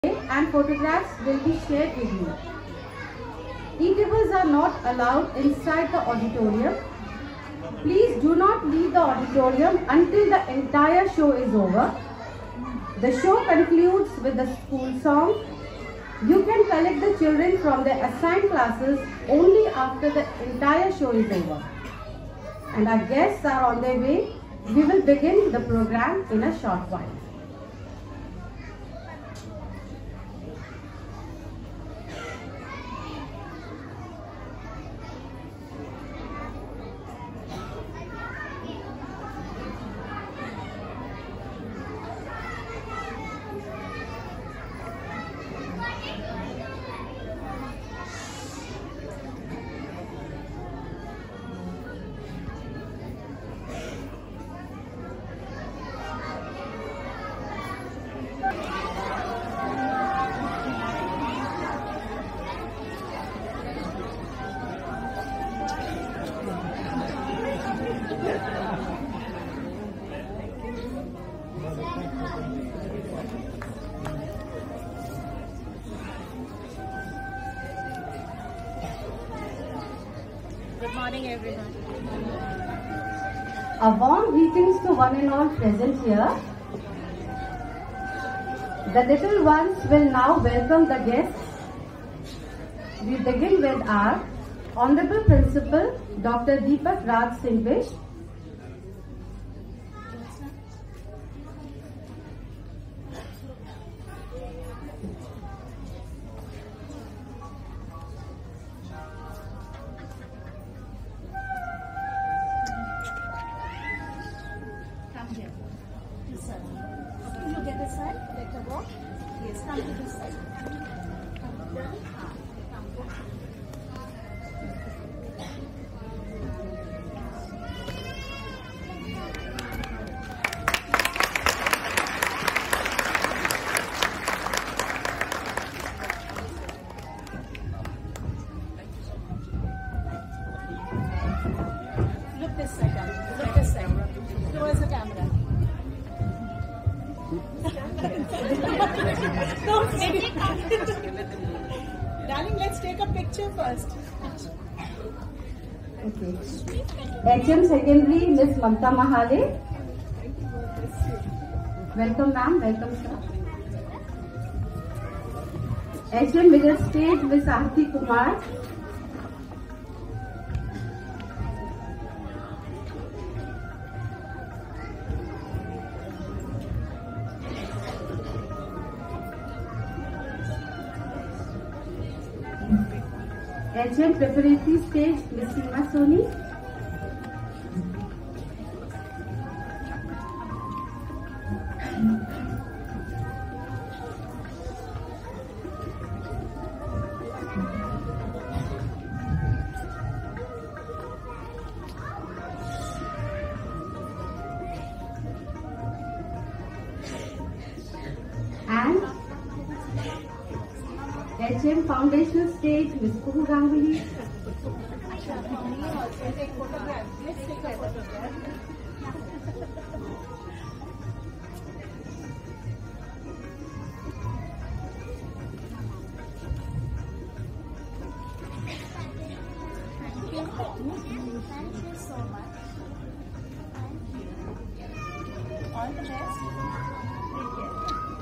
and photographs will be shared with you. Eatables are not allowed inside the auditorium. Please do not leave the auditorium until the entire show is over. The show concludes with the school song. You can collect the children from their assigned classes only after the entire show is over. And our guests are on their way. We will begin the program in a short while. Good morning, everyone. A warm greetings to one and all present here. The little ones will now welcome the guests. We begin with our Honorable Principal, Dr. Deepak Raj Singhvish. Look at this side, let her walk. Yes, come to this side. Look this side, darling. Look this side. Towards the camera. Darling, let's take a picture first. Okay. HM Secondary, Miss Mamta Mahale. Welcome, ma'am. Welcome, sir. HM Middle Stage, Miss Aarti Kumar. HM Preparatory Stage, Miss Seema Soni. And HM Foundational Stage, Miss Kuhu Ganguly. Let's take a photograph. Thank you so much. All the best. Take care.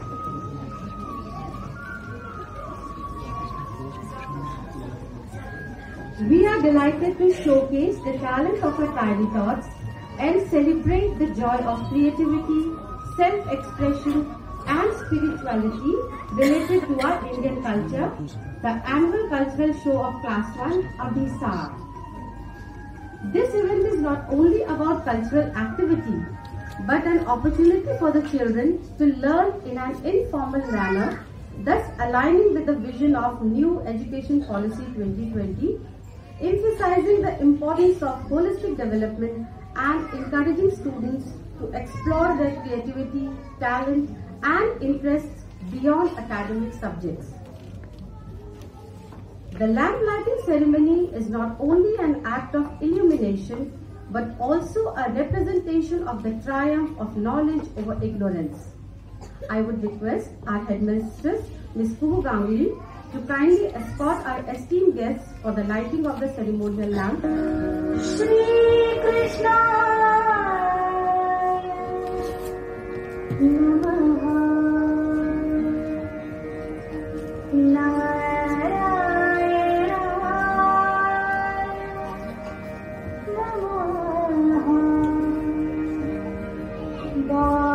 We are delighted to showcase the talent of our tiny tots and celebrate the joy of creativity, self-expression and spirituality related to our Indian culture, the annual cultural show of Class 1, Abhisar. This event is not only about cultural activity, but an opportunity for the children to learn in an informal manner, thus aligning with the vision of New Education Policy 2020, emphasizing the importance of holistic development and encouraging students to explore their creativity, talent, and interests beyond academic subjects. The lamp lighting ceremony is not only an act of illumination, but also a representation of the triumph of knowledge over ignorance. I would request our headmistress Ms. Kuhu Ganguly, to kindly escort our esteemed guests for the lighting of the ceremonial lamp. Shri Krishna Namaha Narayana Namaha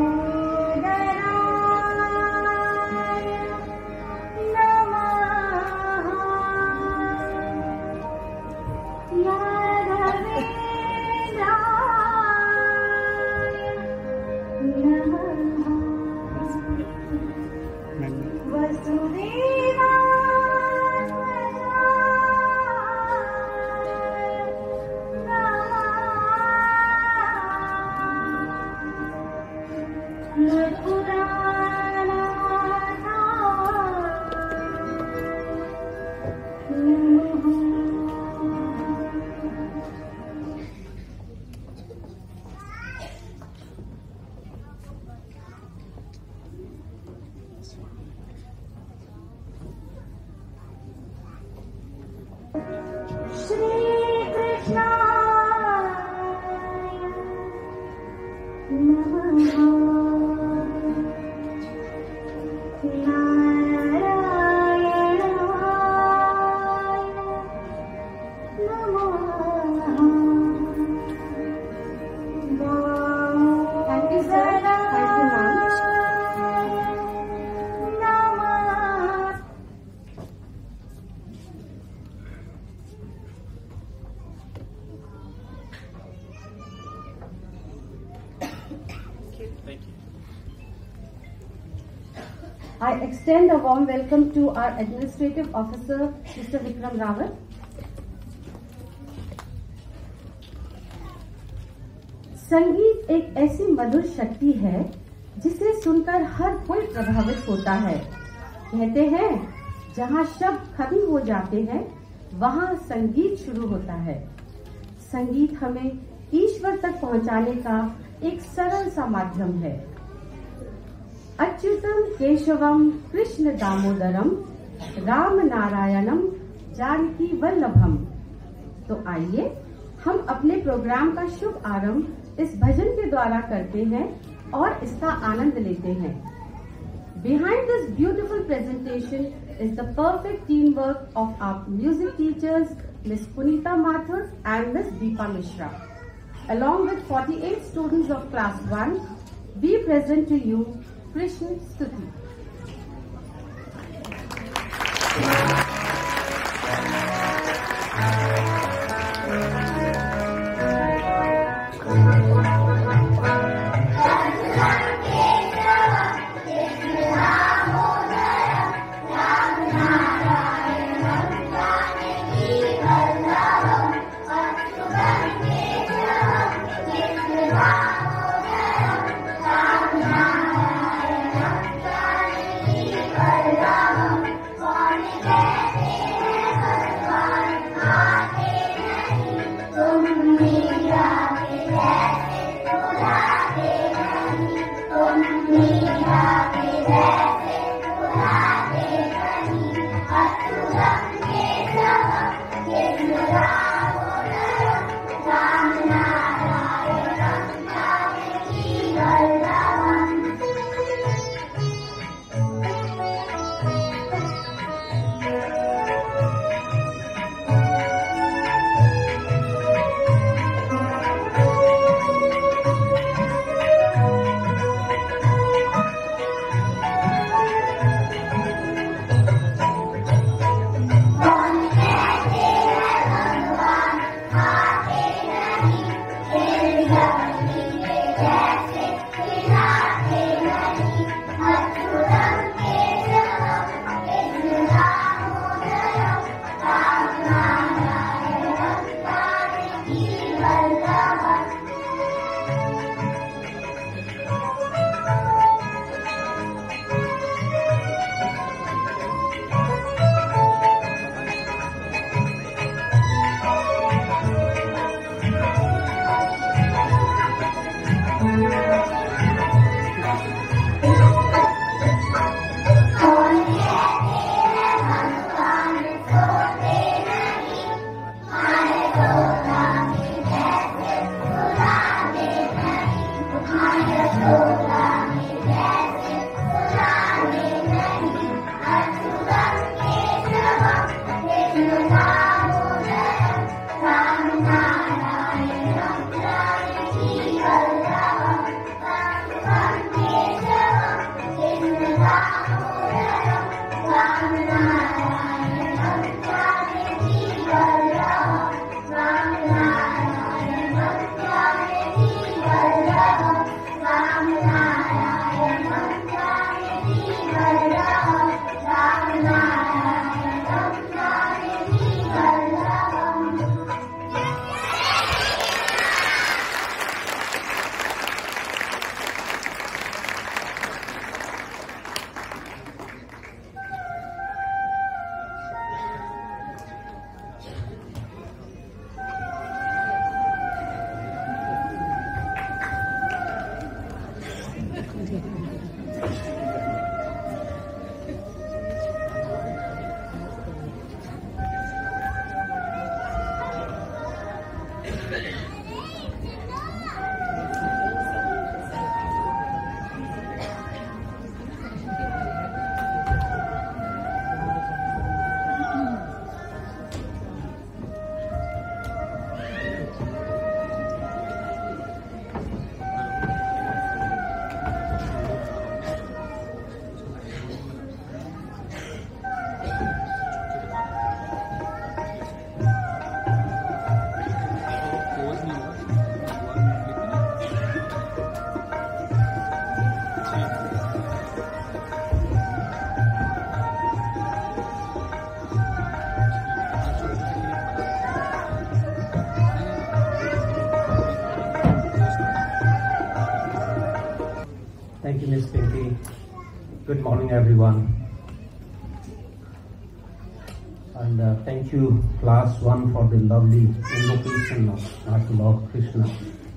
I extend a warm welcome to our Administrative Officer, Mr. Vikram Rawat. संगीत एक ऐसी मधुर शक्ति है जिसे सुनकर हर कोई प्रभावित होता है। कहते हैं जहाँ शब्द खत्म हो जाते हैं वहाँ संगीत शुरू होता है। संगीत हमें ईश्वर तक पहुँचाने का एक सरल सा माध्यम है। अच्युतम केशवम कृष्ण दामोदरम राम नारायणम जानकी वल्लभम। तो आइए हम अपने प्रोग्राम का शुभ आरंभ इस भजन के द्वारा करते हैं और इसका आनंद लेते हैं। Behind this beautiful presentation is the perfect teamwork of our music teachers, Ms. Punita Mathur and Ms. Deepa Mishra. Along with 48 students of class 1, we present to you Krishna Stuti. Namaha you, Ms. Pinky. Good morning, everyone. And thank you, Class 1, for the lovely invocation of our Lord Krishna.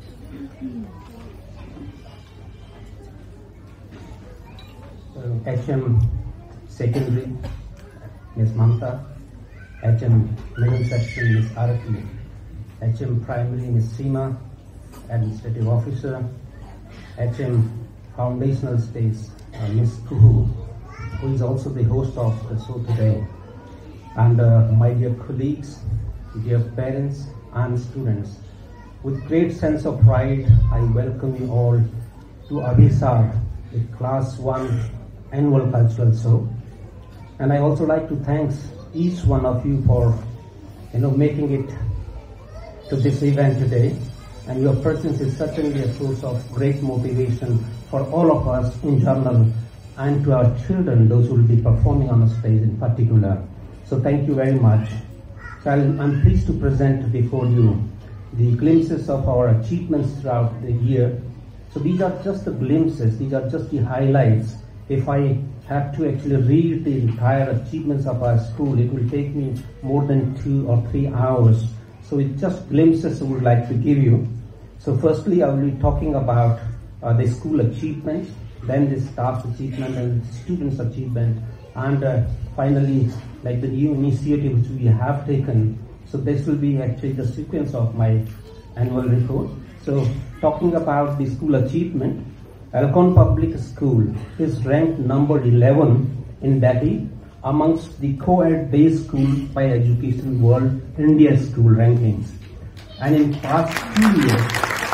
HM Secondary, Ms. Mamta. HM Middle Section, Ms. Arati. HM Primary, Ms. Seema, Administrative Officer. HM Foundational Space, Ms. Kuhu, who is also the host of the show today. And my dear colleagues, dear parents and students, with great sense of pride, I welcome you all to Abhisar, the Class 1 Annual Cultural Show. And I also like to thank each one of you for making it to this event today. And your presence is certainly a source of great motivation for all of us in general and to our children, those who will be performing on a stage in particular. So thank you very much. So I'm pleased to present before you the glimpses of our achievements throughout the year. So these are just the glimpses, these are just the highlights. If I have to actually read the entire achievements of our school, it will take me more than 2 or 3 hours. So it's just glimpses I would like to give you. So firstly, I will be talking about the school achievements, then the staff's achievement and the students' achievement, and finally, like the new initiative which we have taken. So this will be actually the sequence of my annual report. So talking about the school achievement, Alcon Public School is ranked number 11 in Delhi amongst the co-ed day schools by Education World India School rankings. And in past 2 years,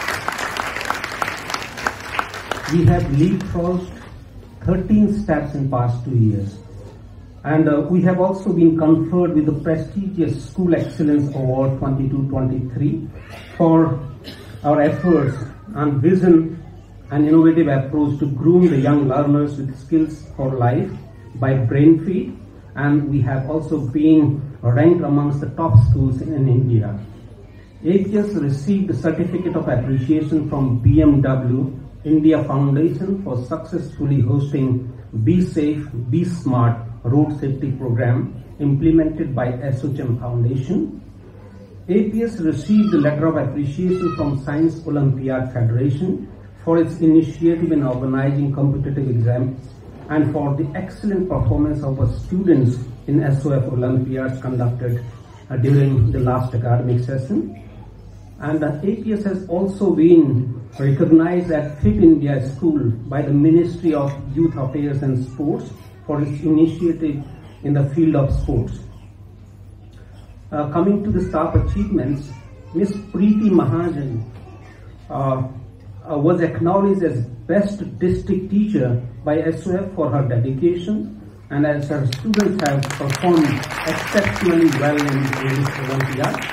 we have leapfrogged 13 steps in past 2 years. And we have also been conferred with the prestigious School Excellence Award 22-23 for our efforts and vision and innovative approach to groom the young learners with skills for life by Brainfeed. And we have also been ranked amongst the top schools in India. APS received the Certificate of Appreciation from BMW India Foundation for successfully hosting Be Safe, Be Smart road safety program implemented by SOCHM Foundation. APS received the Letter of Appreciation from Science Olympiad Federation for its initiative in organizing competitive exams and for the excellent performance of our students in SOF Olympiads conducted during the last academic session. And the APS has also been recognized at Fit India School by the Ministry of Youth Affairs and Sports for its initiative in the field of sports. Coming to the staff achievements, Ms. Preeti Mahajan was acknowledged as Best District Teacher by SOF for her dedication, and as her students have performed exceptionally well in the Olympiad.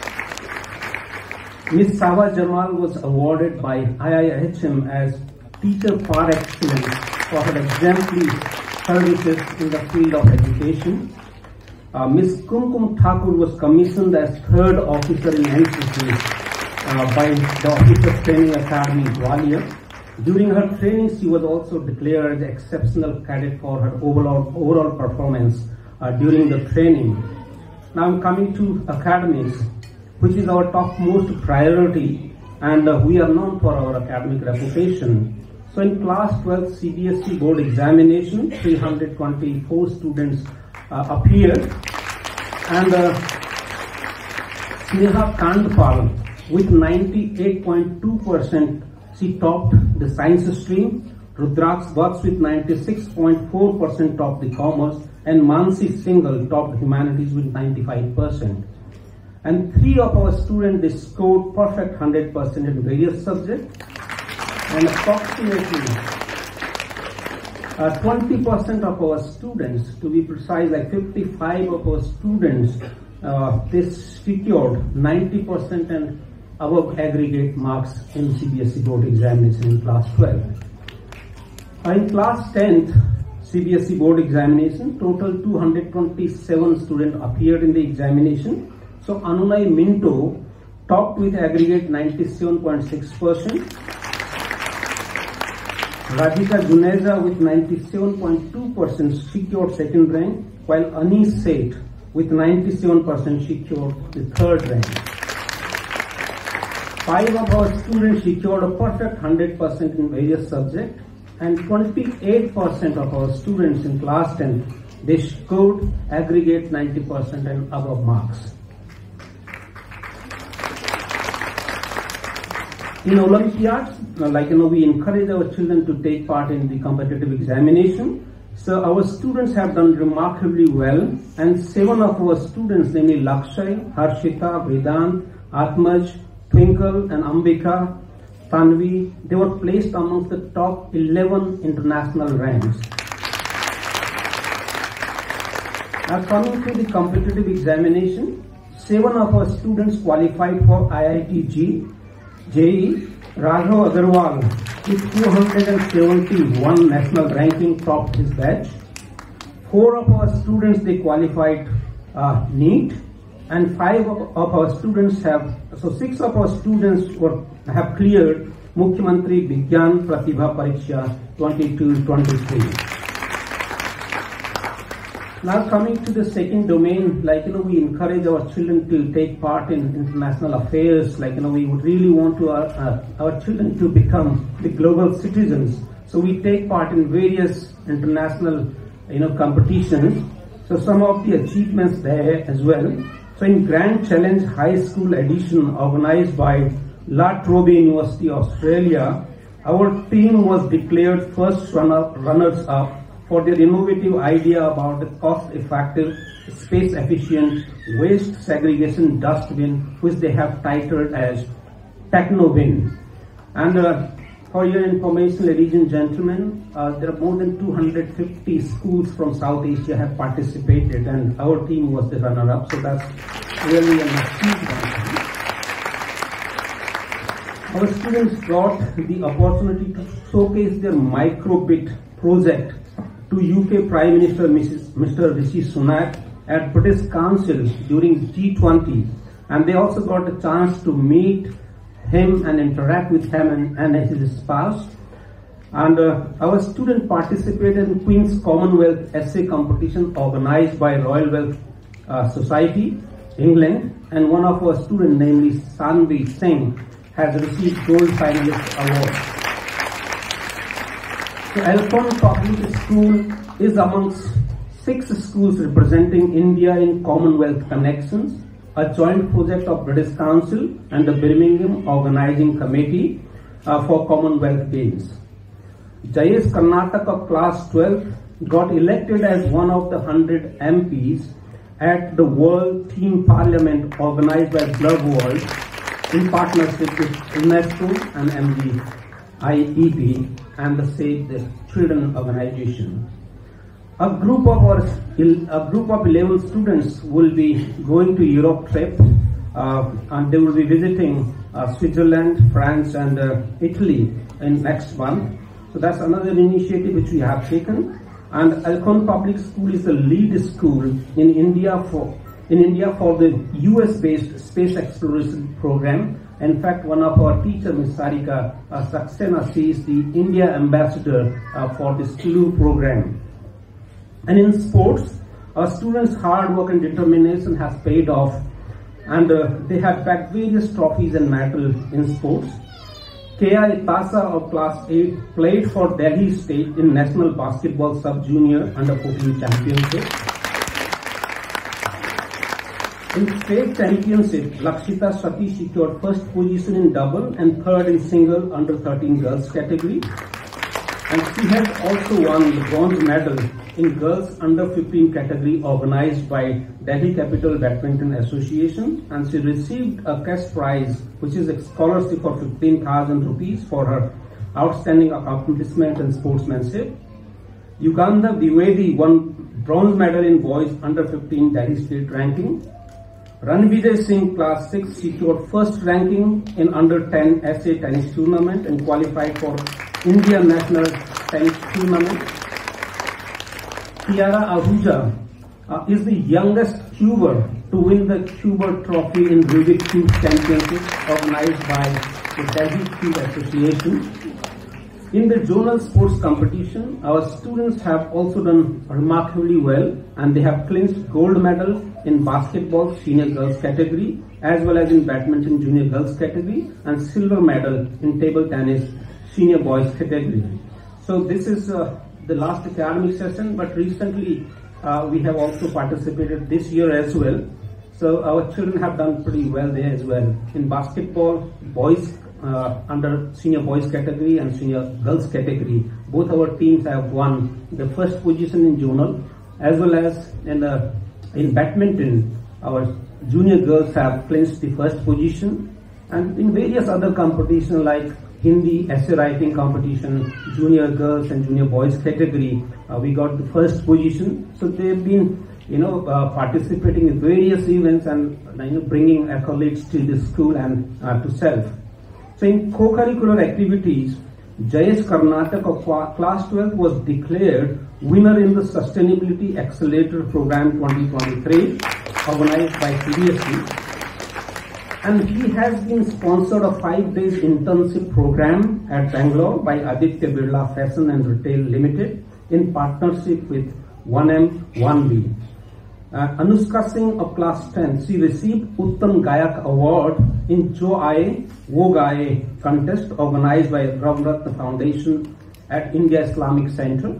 Ms. Sawa Jamal was awarded by IIHM as Teacher par Excellence for her exemplary services in the field of education. Ms. Kumkum Thakur was commissioned as third officer in NCC by the Officer Training Academy, Gwalior. During her training, she was also declared as exceptional cadet for her overall performance during the training. Now I'm coming to academics, which is our topmost priority, and we are known for our academic reputation. So in class 12 CBSE board examination, 324 students appeared, and Sneha Kandpal with 98.2%, she topped the science stream. Rudraksh Vats with 96.4% topped the commerce, and Mansi Singhal topped humanities with 95%. And 3 of our students scored perfect 100% in various subjects, and approximately 20% of our students, to be precise, like 55 of our students, they secured 90% and above aggregate marks in CBSE board examination in class 12. In class 10th CBSE board examination, total 227 students appeared in the examination. So Anunay Minto topped with aggregate 97.6%. Radhika Juneza with 97.2% secured second rank, while Anis Seth with 97% secured the third rank. 5 of our students secured a perfect 100% in various subjects, and 28% of our students in class 10, they scored aggregate 90% and above marks. In Olympiads, we encourage our children to take part in the competitive examination. So our students have done remarkably well, and 7 of our students, namely Lakshay, Harshita, Vedant, Atmaj, Twinkle and Ambika, Tanvi, they were placed amongst the top 11 international ranks. Now coming to the competitive examination, 7 of our students qualified for IIT JEE. Raghav Agarwal with 271 national ranking topped his batch. 4 of our students, they qualified NEET, and 5 of our students have, so 6 of our students have cleared Mukhyamantri Vigyan Pratibha Pariksha 22-23. Now coming to the second domain, we encourage our children to take part in international affairs. We would really want to our children to become the global citizens. So we take part in various international, competitions. So some of the achievements there as well. So in Grand Challenge High School Edition organized by La Trobe University, Australia, our team was declared first runners-up for their innovative idea about the cost-effective, space-efficient waste segregation dustbin, which they have titled as TechnoBin. And for your information, ladies and gentlemen, there are more than 250 schools from South Asia have participated, and our team was the runner-up. So that's really an achievement. Our students got the opportunity to showcase their microbit project to UK Prime Minister Mr. Rishi Sunak at British Council during G20, and they also got a chance to meet him and interact with him and his spouse. And our student participated in Queen's Commonwealth Essay Competition organized by Royal Welsh Society, England, and one of our students, namely Sanvi Singh, has received Gold Finalist Award. So Alcorn Public School is amongst 6 schools representing India in Commonwealth Connections, a joint project of British Council and the Birmingham Organizing Committee for Commonwealth Games. Jayesh Karnataka of class 12 got elected as one of the 100 MPs at the World Teen Parliament organized by Glove World in partnership with UNESCO and MDIEP and the Save the Children organization. A group of 11 students will be going to Europe trip, and they will be visiting Switzerland, France, and Italy in next month. So that's another initiative which we have taken. And Alcorn Public School is the lead school in India for the US-based space exploration program. In fact, one of our teachers, Ms. Sarika Saxena, she is the India ambassador for this SLU program. And in sports, our students' hard work and determination has paid off, and they have bagged various trophies and medals in sports. K.I. Tasa of class 8 played for Delhi State in National Basketball Sub-Junior Under-14 Championship. In state championship, Lakshita Sati secured first position in double and third in single under-13 girls category. And she has also won the bronze medal in girls under-15 category organized by Delhi Capital Badminton Association, and she received a cash prize, which is a scholarship for 15,000 rupees for her outstanding accomplishment and sportsmanship. Uganda Dwivedi won bronze medal in boys under-15 Delhi state ranking. Ranvijay Singh, class 6, secured first ranking in under-10 SA tennis tournament and qualified for India National Tennis Tournament. Kiara Ahuja is the youngest cuber to win the Cuber Trophy in Rubik Cube Championship organized by the Delhi Cube Association. In the zonal sports competition, our students have also done remarkably well, and they have clinched gold medal in basketball senior girls category, as well as in badminton junior girls category, and silver medal in table tennis senior boys category. So this is the last academic session, but recently we have also participated this year as well. So our children have done pretty well there as well. In basketball, boys under senior boys category and senior girls category, both our teams have won the first position in zonal, as well as in badminton, our junior girls have clinched the first position, and in various other competitions like Hindi essay writing competition, junior girls and junior boys category, we got the first position. So they've been participating in various events and bringing accolades to the school and to self. So in co-curricular activities, Jayesh Karnataka of class 12 was declared winner in the Sustainability Accelerator Program 2023 organized by CBSE. And he has been sponsored a 5 days internship program at Bangalore by Aditya Birla Fashion and Retail Limited in partnership with 1M 1B. Anushka Singh of class 10, she received Uttam Gayak Award in Jo Aaye Wo Gaaye contest organized by Ravratna Foundation at India Islamic Center.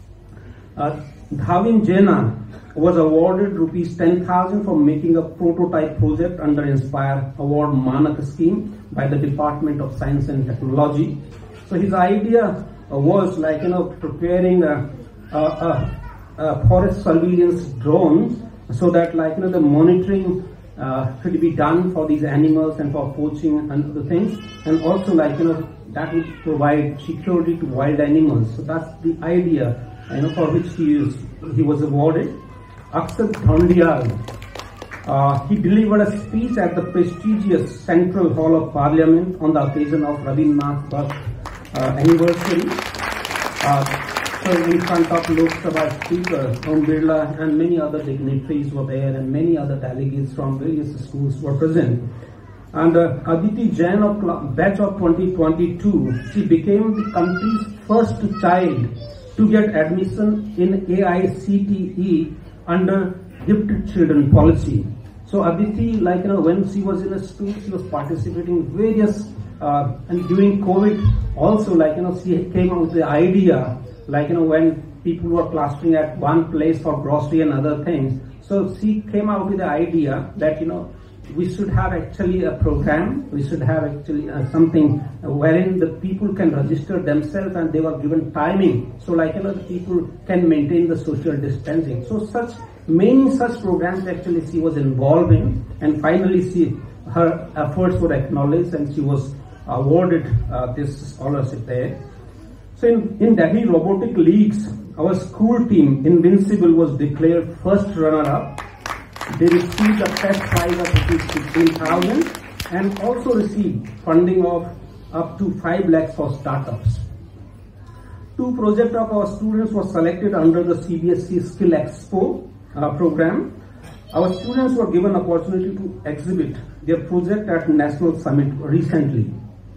Dhavin Jena was awarded rupees 10,000 for making a prototype project under Inspire Award Manak scheme by the Department of Science and Technology. So his idea was preparing forest surveillance drones so that the monitoring could be done for these animals and for poaching and other things, and also that would provide security to wild animals. So that's the idea for which he was awarded. Akshat Dhondiyal, he delivered a speech at the prestigious Central Hall of Parliament on the occasion of Rabindranath's birth anniversary. So in front of Lok Sabha Speaker Om Birla and many other dignitaries were there, and many other delegates from various schools were present. And Aditi Jain of batch of 2022, she became the country's first child to get admission in AICTE under Gifted Children policy. So Aditi, when she was in a school, she was participating in various, and during COVID also, she came up with the idea, when people were clustering at one place for grocery and other things. So she came out with the idea that, we should have actually a program, we should have actually something wherein the people can register themselves and they were given timing. So the people can maintain the social distancing. So many such programs actually she was involved in, and finally her efforts were acknowledged and she was awarded this scholarship there. So in Delhi Robotic Leagues, our school team, Invincible, was declared first runner-up. They received a cash prize of 15,000 and also received funding of up to 5 lakhs for startups. 2 projects of our students were selected under the CBSE Skill Expo program. Our students were given opportunity to exhibit their project at National Summit recently.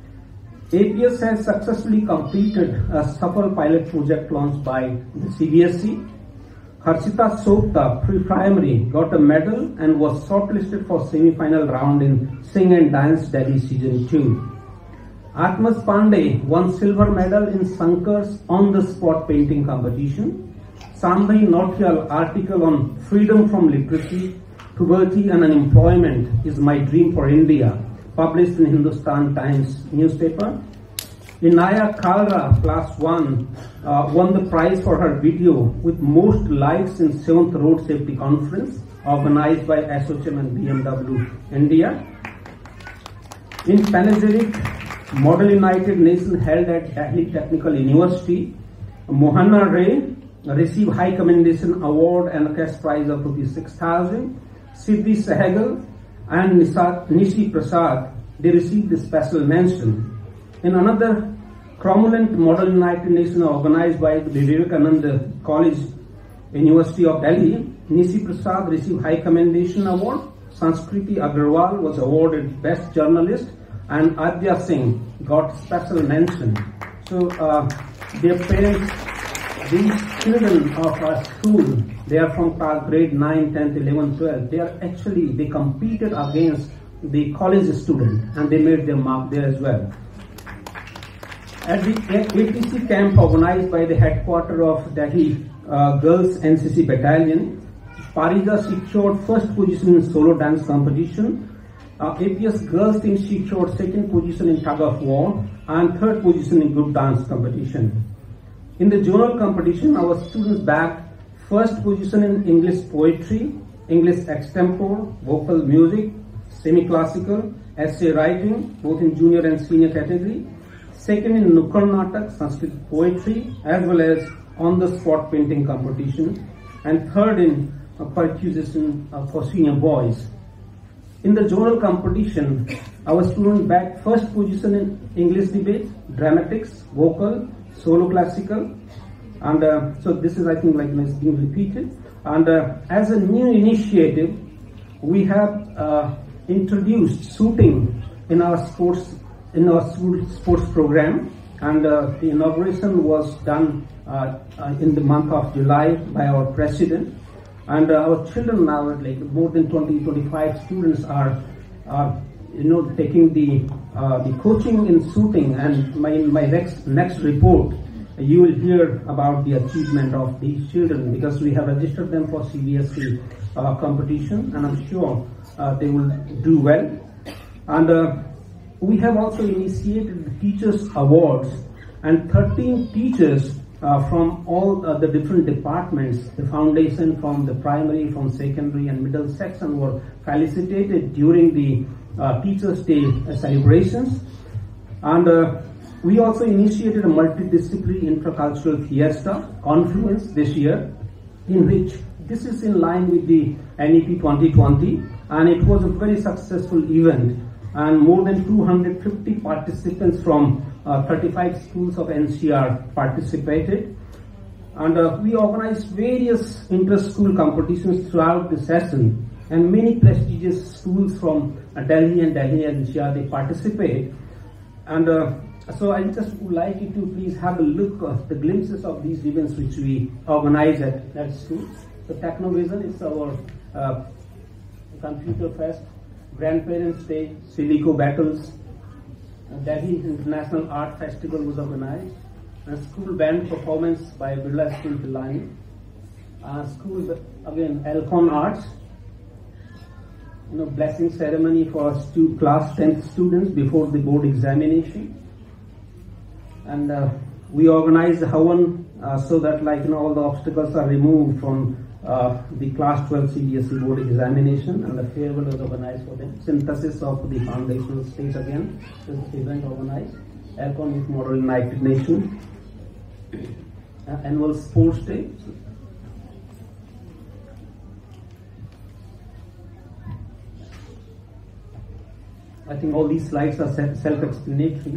APS has successfully completed a Safal pilot project launched by the CBSE. Harshita Sopta, pre-primary, got a medal and was shortlisted for semi-final round in Sing and Dance Delhi Season 2. Atmas Pandey won silver medal in Sankar's on-the-spot painting competition. Sambhaji Nautiyal article on freedom from literacy, poverty and unemployment is my dream for India, published in Hindustan Times newspaper. Inaya Kalra, class 1, won the prize for her video with most likes in 7th Road Safety Conference organized by ASSOCHAM and BMW India. In Panegyric, Model United Nation held at Delhi Technical University, Mohana Ray received High Commendation Award and a cash prize of ₹6,000. Siddhi Sehgal and Nishi Prasad, they received the special mention. In another Cromulent Model United Nations organized by the Vivekananda College, University of Delhi, Nishi Prasad received High Commendation Award. Sanskriti Agarwal was awarded Best Journalist, and Adya Singh got special mention. So their parents, these children of our school, they are from grade 9, 10th, 11th, 12th. They competed against the college student and they made their mark there as well. At the APC camp organized by the headquarters of Delhi Girls NCC Battalion, Parija secured first position in solo dance competition. APS girls team secured second position in tug of war and third position in group dance competition. In the journal competition, our students bagged first position in English poetry, English extempore, vocal music, semi-classical, essay writing, both in junior and senior category. Second in Nukkad Natak, Sanskrit poetry, as well as on-the-spot painting competition. And third in percussion for senior boys. In the journal competition, our students bagged first position in English debate, dramatics, vocal, solo classical, and so this is, I think, like it's being repeated. And as a new initiative, we have introduced shooting in our sports program, and the inauguration was done in the month of July by our president. And our children now, like more than 20-25 students are taking the coaching in shooting. And my next report, you will hear about the achievement of these children, because we have registered them for CBSE competition, and I'm sure they will do well. And we have also initiated the Teachers Awards, and 13 teachers from all the different departments, the foundation, from the primary, from secondary and middle section, were felicitated during the Teachers' Day celebrations. And we also initiated a multidisciplinary intercultural fiesta, Confluence, this year, in which this is in line with the NEP 2020, and it was a very successful event, and more than 250 participants from 35 schools of NCR participated. And we organized various inter-school competitions throughout the session, and many prestigious schools from Delhi and Delhi NCR, they participate. And so I just would like you to please have a look at the glimpses of these events which we organize at that school. So Technovision is our computer fest, Grandparents' Day, Silico Battles, Delhi International Art Festival was organized, and school band performance by Birla School Pilani, school again Alcon Arts, blessing ceremony for class 10th students before the board examination, and we organized the Havan so that all the obstacles are removed from the class 12 CBSE board examination, and the farewell was organized for them. Synthesis of the foundational stage again, this is the event organized. Alcon Youth Model United Nations, annual sports day. I think all these slides are self-explanatory.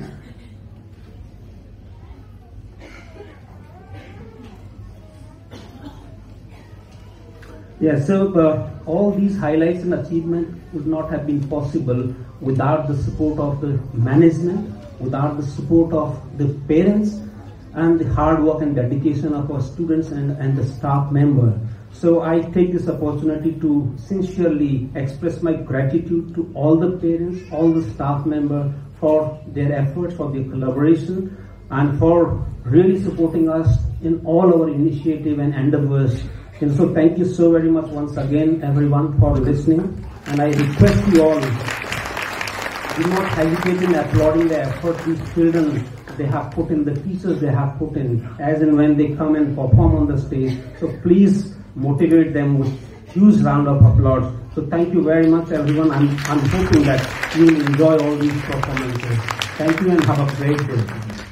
Yes, so all these highlights and achievements would not have been possible without the support of the management, without the support of the parents, and the hard work and dedication of our students and the staff member. So I take this opportunity to sincerely express my gratitude to all the parents, all the staff members for their efforts, for their collaboration, and for really supporting us in all our initiative and endeavors. And so thank you so very much once again, everyone, for listening. And I request you all, do not hesitate in applauding the effort these children, they have put in, the teachers they have put in, as and when they come and perform on the stage. So please motivate them with huge round of applause. So thank you very much, everyone. I'm hoping that you will enjoy all these performances. Thank you and have a great day.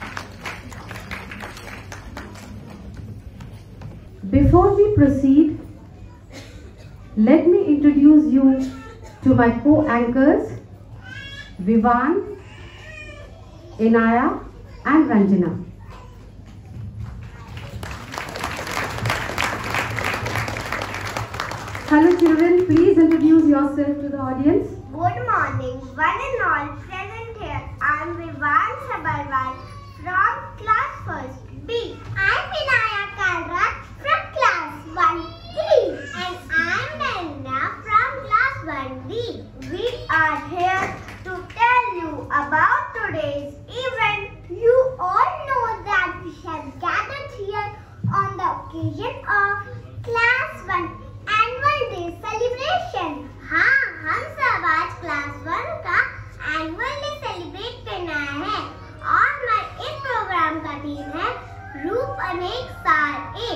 Before we proceed, let me introduce you to my co-anchors, Vivan, Inaya and Ranjana. Hello children, please introduce yourself to the audience. Good morning, one and all present here. I am Vivan Sabarwal from class 1st B. I'm Vinaya Kalra from class 1D. And I'm Nanda from class 1D. We are here to tell you about today's event. You all know that we have gathered here on the occasion of class 1 annual day celebration. हाँ, हम सब आज class 1 का annual day celebrate करना है और हमारे इस प्रोग्राम का थीम है रूप अनेक सार एक।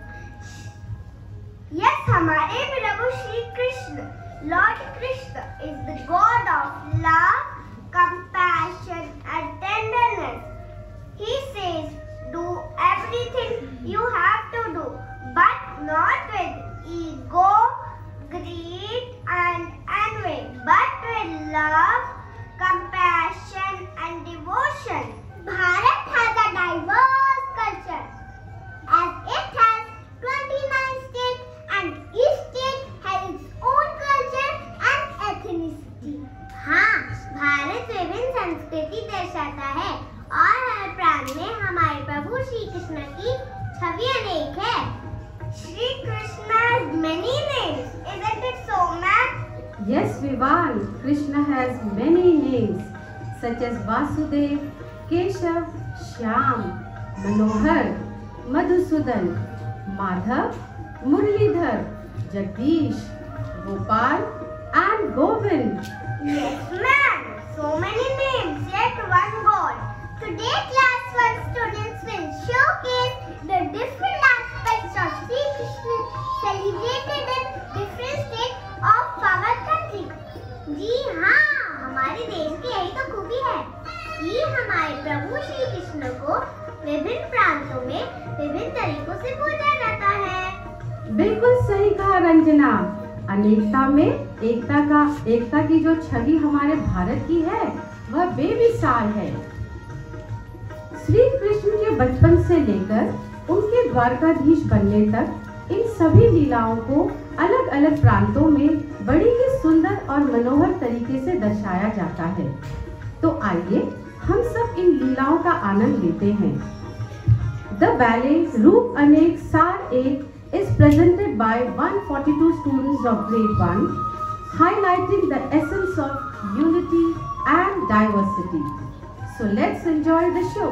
Yes, हमारे प्रभु Shri Krishna, Lord Krishna is the God of love, compassion and tenderness. He says, do everything you have to do, but not with ego, greed and envy, but with love, compassion and devotion. Bharat has a diverse culture as it has 29 states and each state has its own culture and ethnicity. हाँ, भारत विभिन्न संस्कृति दर्शाता है और हर प्रांत में हमारे प्रभु श्री कृष्ण की छवि अनेक है। Shri Krishna has many names, isn't it so, ma'am? Yes, Vivan, Krishna has many names such as Vasudev, Keshav, Shyam, Manohar, Madhusudan, Madhav, Murlidhar, Jagdish, Gopal and Govind. Yes, ma'am. So many names, yet one God. Today, class 1 students will showcase the different aspects of Sri Krishna celebrated in different states of our country. जी हाँ, हमारे देश की यही तो खूबी है कि हमारे प्रभु श्री कृष्ण को विभिन्न प्रांतों में विभिन्न तरीकों से पूजा जाता है। बिल्कुल सही कहा रंजना। अनेकता में एकता की जो छवि हमारे भारत की है वह बेमिसाल है। श्री कृष्ण के बचपन से लेकर उनके द्वारकाधीश बनने तक इन सभी लीलाओं को अलग अलग प्रांतों में बड़ी ही सुंदर और मनोहर तरीके से दर्शाया जाता है। तो आइए हम सब इन लीलाओं का आनंद लेते हैं। The ballet रूप अनेक सार एक is presented by 142 students of grade 1, highlighting the essence of unity and diversity. So let's enjoy the show.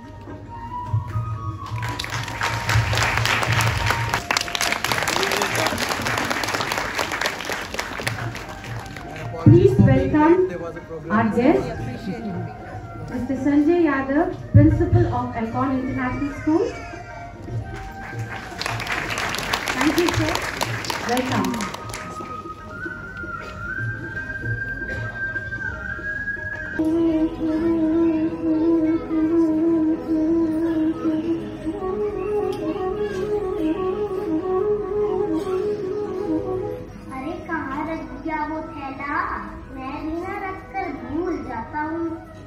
Please welcome our guest, Mr. Sanjay Yadav, Principal of Alcon International School. Thank you, sir. Welcome. अरे कहाँ रख दिया वो थैला? मैं भी ना रख कर भूल जाता हूँ।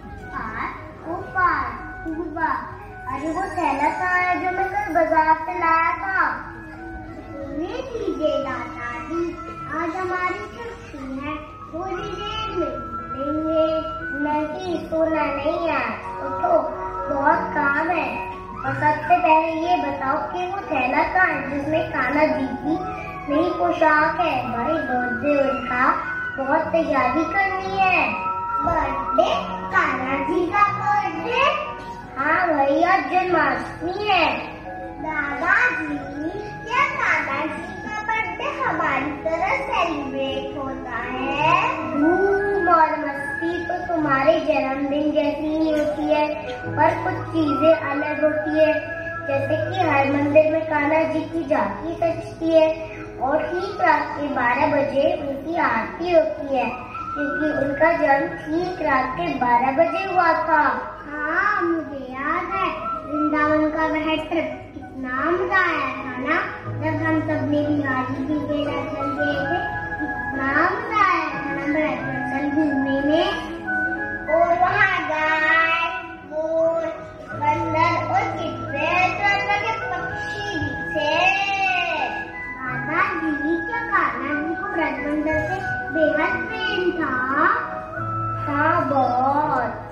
अरे वो थैला कहाँ है जो मैं कल बाजार से लाया था? ये लीजिए दादाजी, आज हमारी छुट्टी है, थोड़ी देर में मिलेंगे। नहीं, सोना नहीं है, उठो, बहुत काम है। और सबसे पहले ये बताओ कि वो थैला कहाँ है जिसमें कान्हा जी की नई पोशाक है? भाई बर्थडे उनका, बहुत तैयारी करनी है। बर्थडे? कान्हा जी का बर्थडे? हाँ भाई, आज जन्माष्टमी है। दादाजी, क्या कान्हा जी का बर्थडे हमारी तरह सेलिब्रेट होता है? धूम और मस्ती तो तुम्हारे जन्मदिन जैसी ही होती है, पर कुछ चीजें अलग होती है। जैसे कि हर मंदिर में कान्हा जी की झांकी सजती है और ठीक रात के 12 बजे उनकी आरती होती है, क्योंकि उनका जन्म ठीक रात के 12 बजे हुआ था। हाँ, मुझे याद है, वृंदावन का वह ट्रिप कितना मजा आया था ना, जब हम सब मेरी गाड़ी भी चल गए थे। कितना मजा आया था ना ब्रजमंडल घूमने में। और वहाँ गाय, मोर, बंदर और कितने तरह के पक्षी भी थे। दादाजी, क्या कान्हा जी को ब्रजमंडल से बेहद प्रेम था? हाँ, बहुत। आप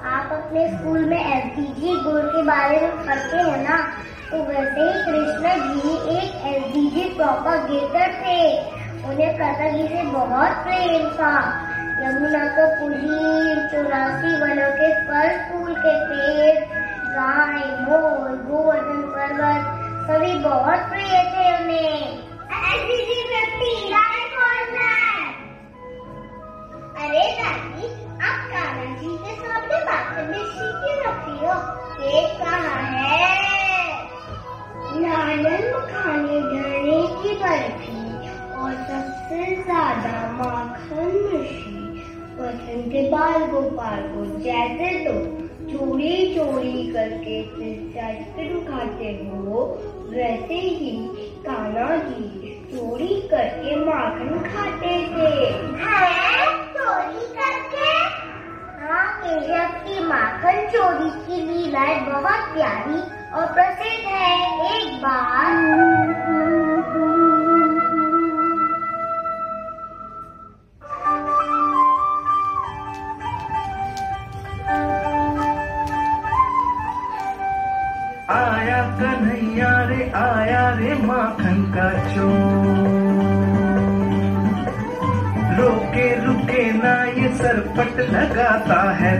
अपने स्कूल में एसडीजी गोल के बारे में पढ़ते हैं ना, तो वैसे ही कृष्ण जी एक एसडीजी प्रोपागेटर थे। उन्हें प्रथा जी से बहुत प्रेम था। यमुना को पूजी, 84 वनों के फल फूल के पेड़, गाय, मोर, गोवर्धन पर्वत सभी बहुत प्रिय थे उन्हें। एसडीजी व्यक्ति कौन है? अरे दादी, आप कान्हा जी के सामने बात क्यों रखी हो? केक कहाँ है? नारियल खाने जाने की बर्फी और सबसे ज्यादा माखन मिश्री। कृष्ण के बाल गोपाल को जैसे तो चोरी चोरी करके आइसक्रीम खाते हो, वैसे ही कान्हा जी चोरी करके माखन खाते थे। चोरी करके? हाँ, केशव की माखन चोरी की लीलाएं बहुत प्यारी और प्रसिद्ध है। एक बार आया कन्हैया रे, आया रे माखन का चोर। रोके रुके ना ये सरपट लगाता है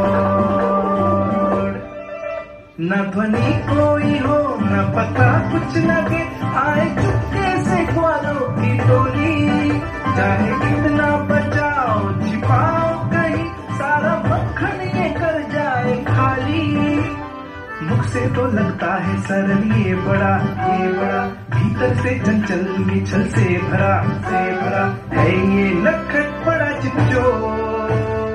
दौड़। न ध्वनि कोई हो न पता कुछ लगे, आए चुपके से ग्वालों की टोली। चाहे कितना बचाओ छिपाओ कहीं, सारा मक्खन ये कर जाए खाली। मुख से तो लगता है सरल ये बड़ा, भीतर से चंचल ये छल से भरा है ये नखट बड़ा चिच्चोर।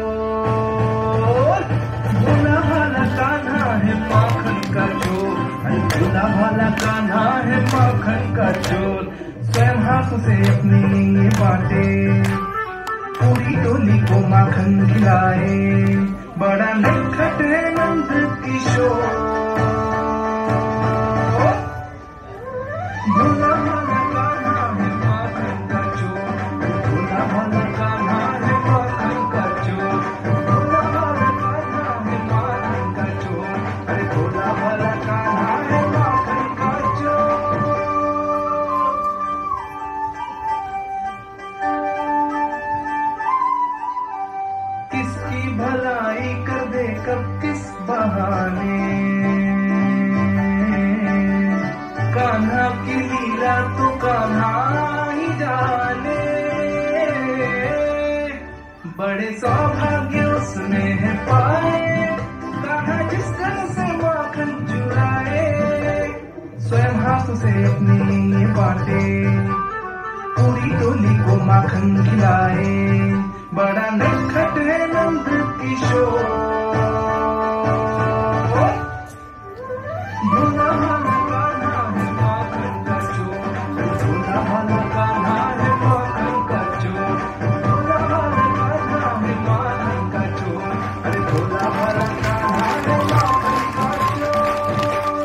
भोला भाला कान्हा है माखन का चोर, भोला भाला कान्हा है माखन का चोर। स्वयं हाथों से अपने ये बांटे, पूरी टोली को माखन खिलाए। बड़ा नखट है नंद किशोर। भोला भाला कान्हा है माखन का चोर, भोला भाला कान्हा है माखन का चोर, भोला भाला कान्हा है माखन का चोर। अरे भोला भाला कान्हा है माखन का चोर। किसकी भलाई कर दे कब किस बहाने, कान्हा की लीला तो कान्हा ही जाने। बड़े सौभाग्य उसने है पाए, कान्हा जिस घर से माखन चुराए। स्वयं हाथों से अपने ये बांटे, पूरी टोली को माखन खिलाए। बड़ा नखट है नंद किशोर। भोला भाला कान्हा है माखन का चोर, भोला भाला कान्हा है माखन का चोर, भोला भाला कान्हा है माखन का चोर। अरे भोला भाला कान्हा है माखन का चोर।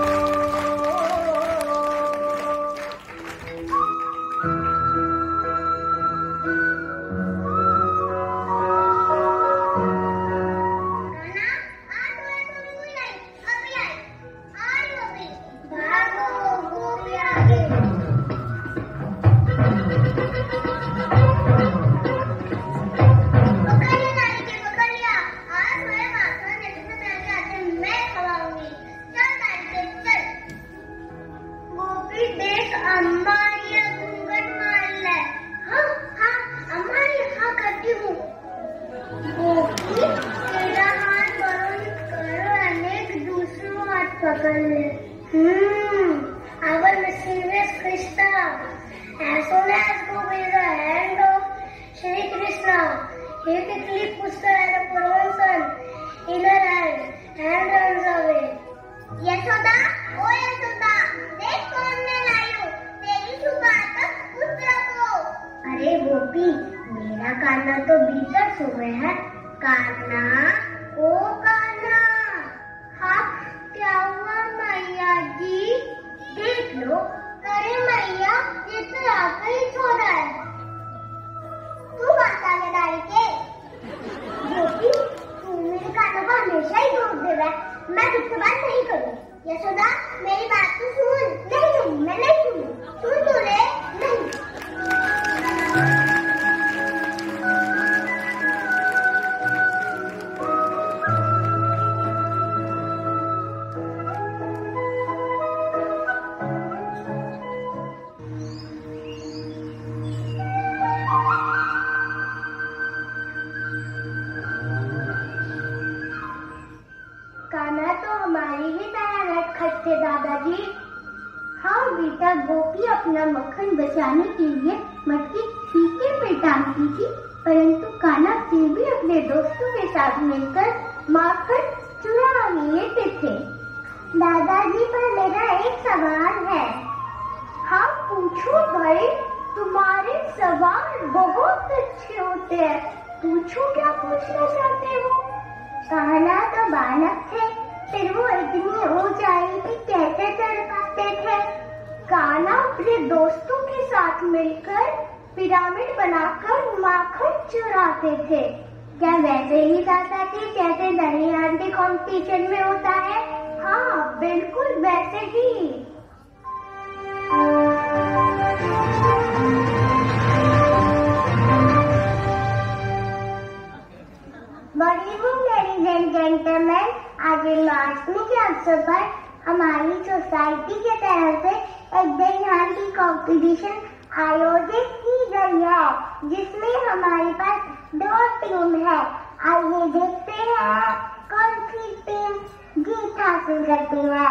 Our mysterious Krishna. As soon as Gopi is the hand of Shri Krishna, he quickly puts her at a promotion in her hand and runs away. Yashoda, oh Yashoda, देख कौन ने लायू तेरी सुगाता पुत्र को। अरे गोपी, मेरा कान्हा तो भीतर सोए है। कान्हा, ओ कान्हा। हाँ, क्या हुआ मैया जी? देख लो। अरे मैया, ये तो आकर ही छोड़ा है। तू माता ने डाल के। गोपी, तू मेरे कान्हा को हमेशा ही दूध दे बचाने के लिए मटकी फीके पे टांगती थी, परंतु कान्हा फिर भी अपने दोस्तों के साथ मिलकर माखन चुरा लेते थे। दादाजी, पर मेरा एक सवाल है। हाँ पूछो भाई, तुम्हारे सवाल बहुत अच्छे होते हैं, पूछो क्या पूछना चाहते हो। कान्हा तो बालक थे, फिर वो इतनी ऊंचाई पे कैसे चढ़ पाते थे। कान्हा अपने दोस्तों के साथ मिलकर पिरामिड बनाकर माखन चुराते थे। क्या वैसे ही दादाजी जैसे दही हांडी कॉम्पिटिशन में होता है? हाँ बिल्कुल वैसे ही। Good evening ladies and gentleman, आज जन्माष्टमी के अवसर पर हमारी सोसाइटी के तरफ से एक दही हांडी कॉम्पिटिशन आयोजित की गई है, जिसमें हमारे पास 2 टीम है। आइए देखते हैं कौन सी टीम जीत हासिल करती है।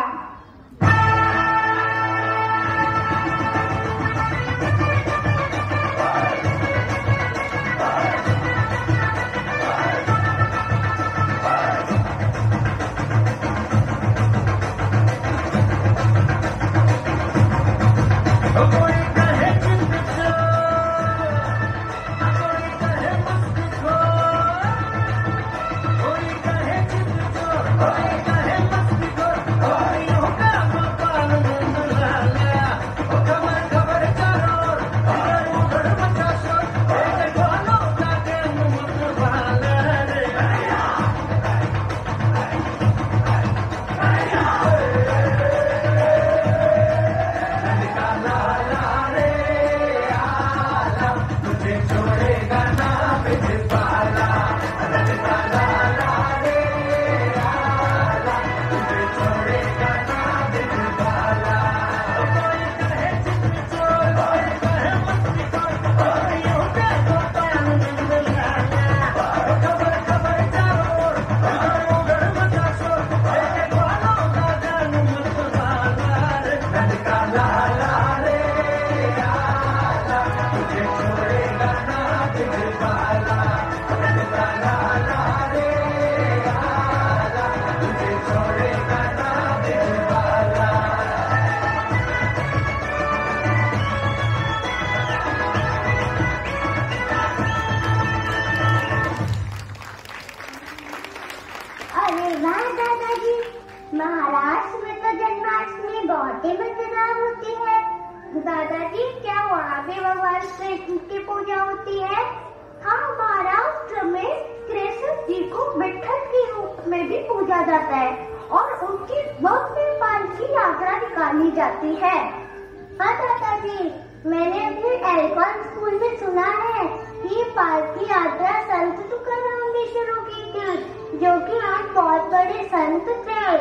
महाराष्ट्र में तो जन्माष्टमी बहुत ही मजेदार होती है। दादाजी, क्या वहाँ भी भगवान कृष्ण की पूजा होती है? हाँ, महाराष्ट्र में कृष्ण जी को विठ्ठल के रूप में भी पूजा जाता है और उनकी भव्य पालकी यात्रा निकाली जाती है। हाँ दादाजी, मैंने अपने एल्कॉन स्कूल में सुना है कि पालकी यात्रा संत तुकाराम ने शुरू की थी, जो कि आज बहुत बड़े संत थे।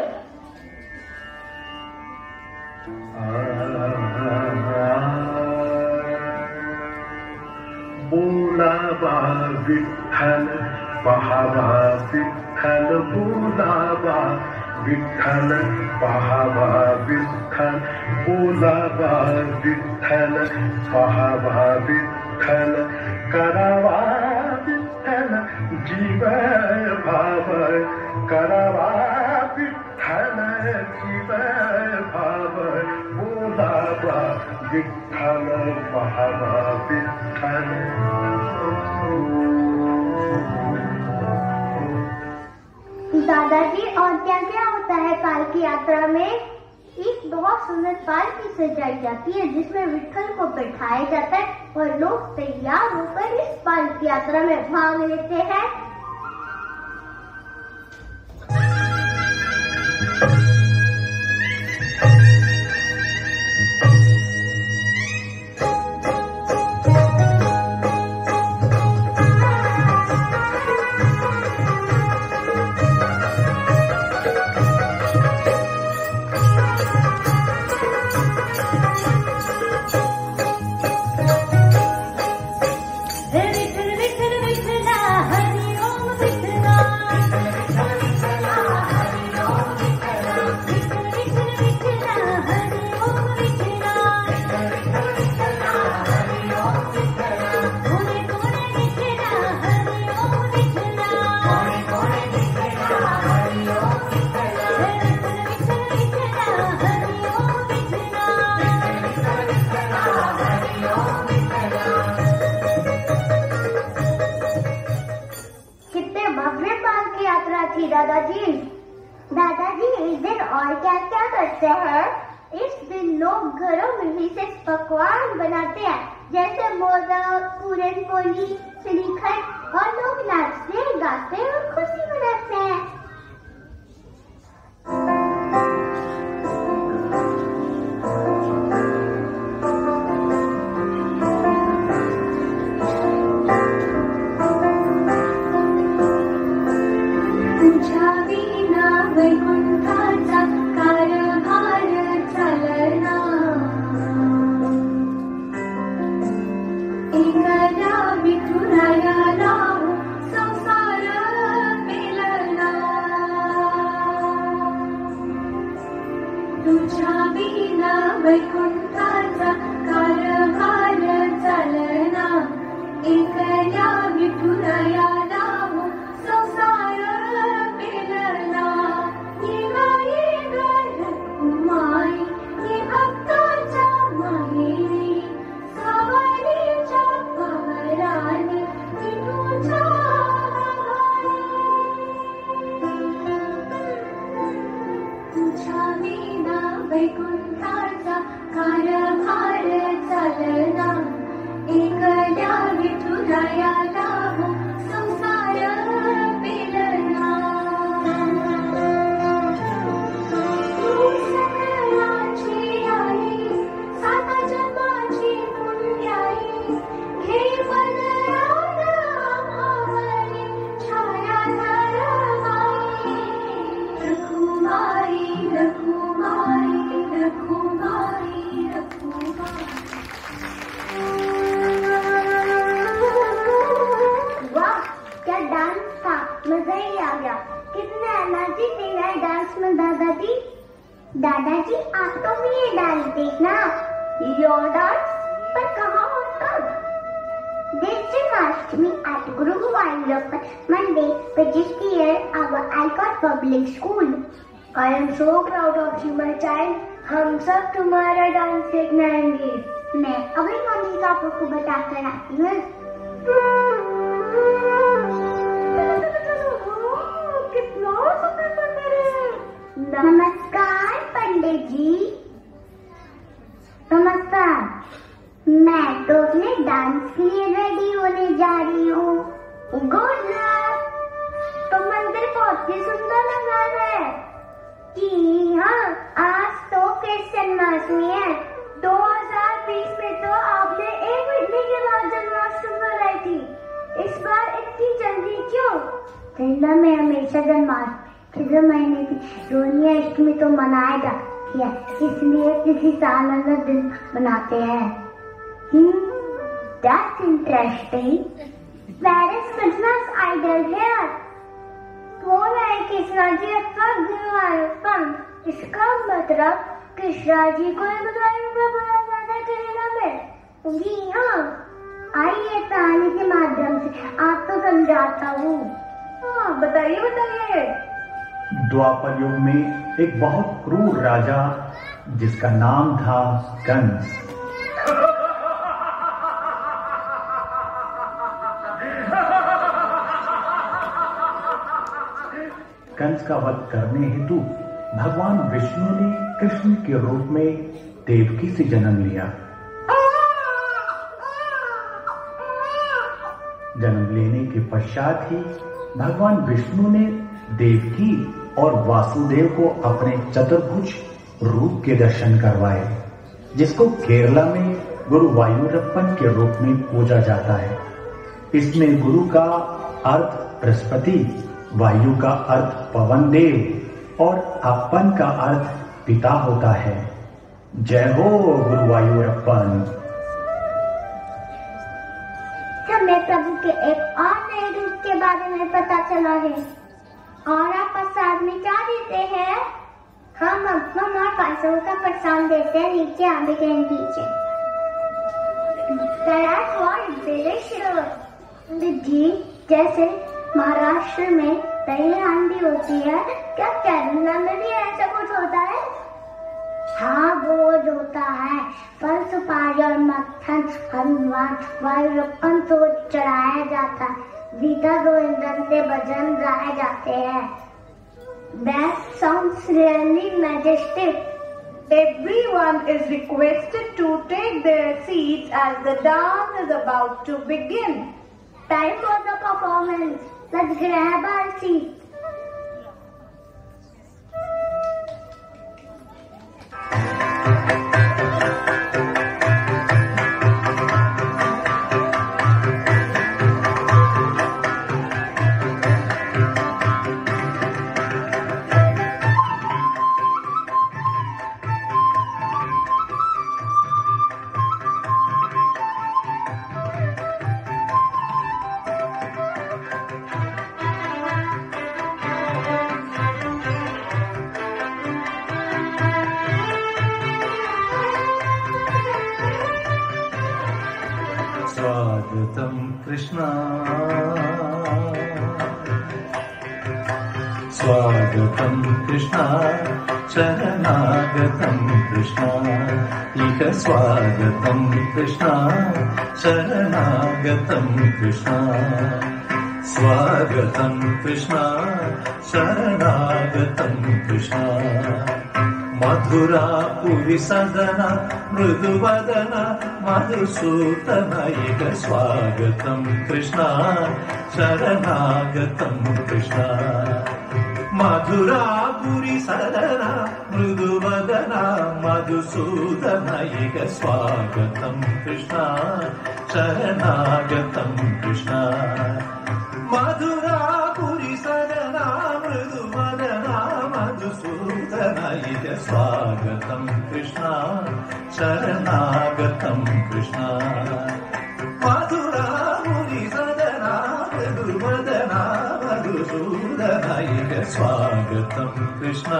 बोलावा विठ्ठल, पहावा विठ्ठल, बोलावा विठ्ठल, पहावा विठ्ठल, बोलावा विठ्ठल, पहावा विठ्ठल, करावा विठ्ठल जीव भाव, करावा विठ्ठल जीव भाव, बोलावा विठ्ठल, पहावा विठ्ठल। दादाजी, और क्या क्या होता है पालकी यात्रा में? एक बहुत सुंदर पालकी सजाई जाती है जिसमें विठ्ठल को बैठाया जाता है और लोग तैयार होकर इस पालकी यात्रा में भाग लेते हैं। विठ्ठल विठ्ठल विठ्ठला हरि कहते हैं इस दिन लोग घरों में विशेष पकवान बनाते हैं, जैसे मोदक, पूरन पोली, श्रीखंड, और लोग नाचते गाते और खुशी मनाते हैं। वैकुंठाचा कारभार चालना, एकल्या विठुरायाला संसार पेलना, तुझ्या विना वैकुंठाचा कारभार चालना, एकल्या विठुरायाला संसार पेलना। वैकुंठाचा कारभार चालना, एकल्या विठुरायाला संसार पेलना। तू सकळाची आई, साता जन्माची पुण्याई, घे पदरात आम्हावरी छाया धरवाई। रखुमाई रखुमाई रखुमाई रखुमाई। वाह, क्या डांस था, मजा ही आ गया। कितने एनर्जी दे रहे डांस में दादाजी। दादाजी आप तो भी ये डांस देखना। योर डांस पर कहाँ और कब? This Janmashtami at Guru Vayurappan Monday, which is here our Alcott Public School. I am so proud of you, my child. हम सब तुम्हारा डांस देखने आएंगे। मैं अभी मम्मी पापा को बता कर आती हूँ। कितना सुंदर मंदिर है। नमस्कार पंडित जी। नमस्कार। मैं तो अपने डांस के लिए रेडी होने जा रही हूँ। Good luck. तो मंदिर बहुत ही सुंदर लगा है। जी हाँ, आज तो कृष्ण जन्माष्टमी है। 2020 में तो आपने एक महीने के बाद जन्माष्टमी मनाई थी। इस बार इतनी जल्दी क्यों? वृंदा में हमेशा जन्माष्टमी किसी महीने की रोहिणी अष्टमी तो मनाया जाती है, इसलिए किसी साल अलग दिन मनाते हैं। That's interesting. Where is Krishna's idol here? कौन है कृष्णा जी अथवा गुरुवायूरप्पन? इसका मतलब कृष्णा जी को गुरुवायूरप्पन बोला जाता है कृष्णा में। जी हाँ, आइए कहानी के माध्यम से आपको समझाता हूँ। हाँ बताइए बताइए। द्वापर युग में एक बहुत क्रूर राजा जिसका नाम था कंस। कंस का वध करने हेतु भगवान विष्णु ने कृष्ण के रूप में देवकी से जन्म लिया। जन्म लेने के पश्चात ही भगवान विष्णु ने देवकी और वासुदेव को अपने चतुर्भुज रूप के दर्शन करवाए, जिसको केरला में गुरु वायूरप्पन के रूप में पूजा जाता है। इसमें गुरु का अर्थ बृहस्पति, वायु का अर्थ पवन देव और अप्पन का अर्थ पिता होता है। जय हो गुरु वायूरप्पन। हमें प्रभु के एक और नए रूप के बारे में पता चला है। और आप प्रसाद में क्या देते हैं? हम अप्पम और पासों का प्रसाद देते हैं। नीचे आंबे के नीचे। जी जैसे महाराष्ट्र में दही हांडी होती है, क्या केरला में भी ऐसा कुछ होता है? हाँ रोज होता है। फल, सुपारी और मक्खन हनुमान वायूरप्पन को चढ़ाया जाता है। गीता गोविंदन से भजन गाए जाते हैं। That sounds really majestic. Everyone is requested to take their seats as the dance is about to begin. Time for the performance. Let's grab our seats. स्वागतं कृष्णा स्वागतं कृष्णा शरणागतं कृष्णा इह स्वागतं कृष्णा शरणागतं कृष्णा स्वागतं कृष्णा शरणागतं कृष्णा मधुरापुरी सदना मृदुवदना मधुसूदना इह स्वागतं कृष्णा शरणागतं कृष्णा मधुरापुरी सदना मृदुवदना मधुसूदना इह स्वागतं कृष्णा शरणागतं कृष्णा मधुरापुरी सदना मृदुवदना मधुसूदना इह स्वागतं कृष्णा शरणागतं कृष्णा मधुरापुरी सदना मृदुवदना मधुसूदना इह स्वागतं कृष्णा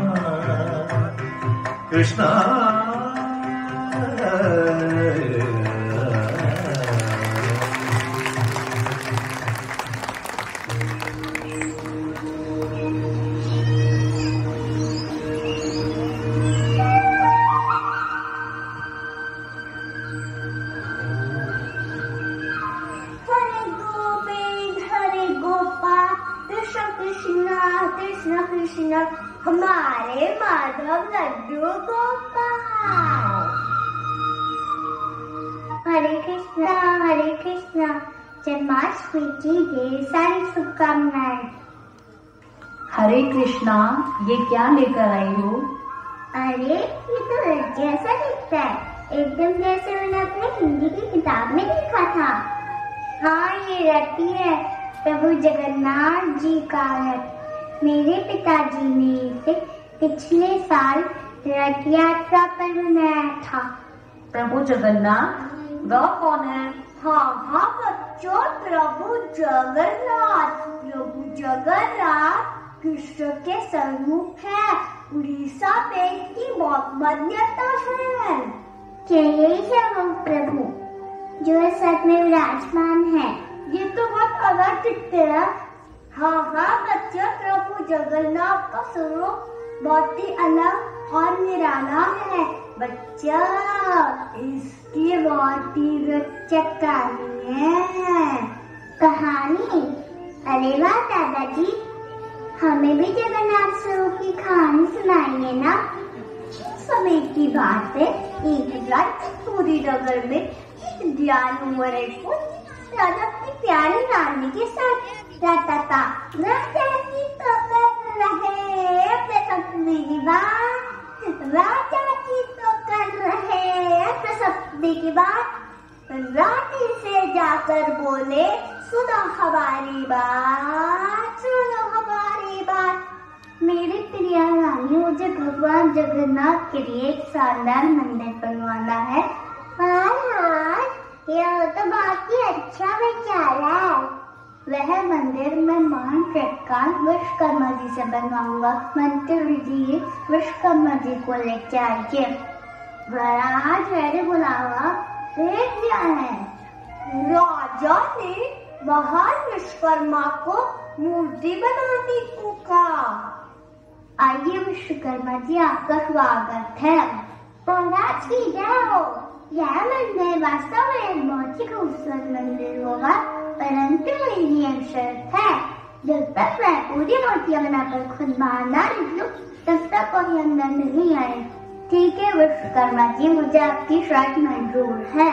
कृष्णा कृष्ण कृष्ण हमारे माधव लड्डू गोपाल। हरे कृष्णा जन्माष्टमी की ढेर सारी शुभकामनाएं। हरे कृष्णा, ये क्या लेकर आई हो? अरे ये तो जैसा दिखता है, एकदम जैसे मैंने अपने हिंदी की किताब में देखा था। हाँ, ये रथी है प्रभु जगन्नाथ जी का रथ। मेरे पिताजी ने इसे पिछले साल रथ यात्रा पर बनाया था। प्रभु जगन्नाथ वह कौन है? हाँ बच्चों, प्रभु जगन्नाथ कृष्ण के स्वरूप है। उड़ीसा में इसकी बहुत मान्यता है। क्या यही है वो प्रभु जो सच में विराजमान है? ये तो बहुत अलग दिखते हैं। हाँ बच्चों, प्रभु जगन्नाथ का स्वरूप बहुत ही अलग और निराला है। बच्चा, इसकी बहुत ही रोचक कहानी है। कहानी? अरे वाह दादाजी, हमें भी जगन्नाथ स्वरूप की कहानी सुनाइए ना। समय की बात है, एक पूरी नगर में एक दयालु को राजा अपनी प्यारी रानी के साथ रहता था। राजा जी तो कर रहे प्रसप्ति की बात रानी से जाकर बोले, सुनो हमारी बात। मेरी प्रिय रानी, मुझे भगवान जगन्नाथ के लिए एक शानदार मंदिर बनवाना है। यह तो बहुत ही अच्छा विचार है। वह मंदिर मैं महान चटकान विश्वकर्मा जी से बनवाऊंगा। मंत्री जी विश्वकर्मा जी को लेके आइए। महाराज, मैंने बुलावा देख लिया है। राजा ने महान विश्वकर्मा को मूर्ति बनाने को कहा। आइए विश्वकर्मा जी, आपका स्वागत है। महाराज की जाओ। यह मंदिर वास्तव में एक बहुत ही खूबसूरत मंदिर होगा, परंतु मेरी एक शर्त है। जब तक मैं पूरी मूर्तियां बनाकर खुद बाहर ना निकलूं, तब तक कोई अंदर नहीं आए। ठीक है विश्वकर्मा जी, मुझे आपकी शर्ट मंजूर है।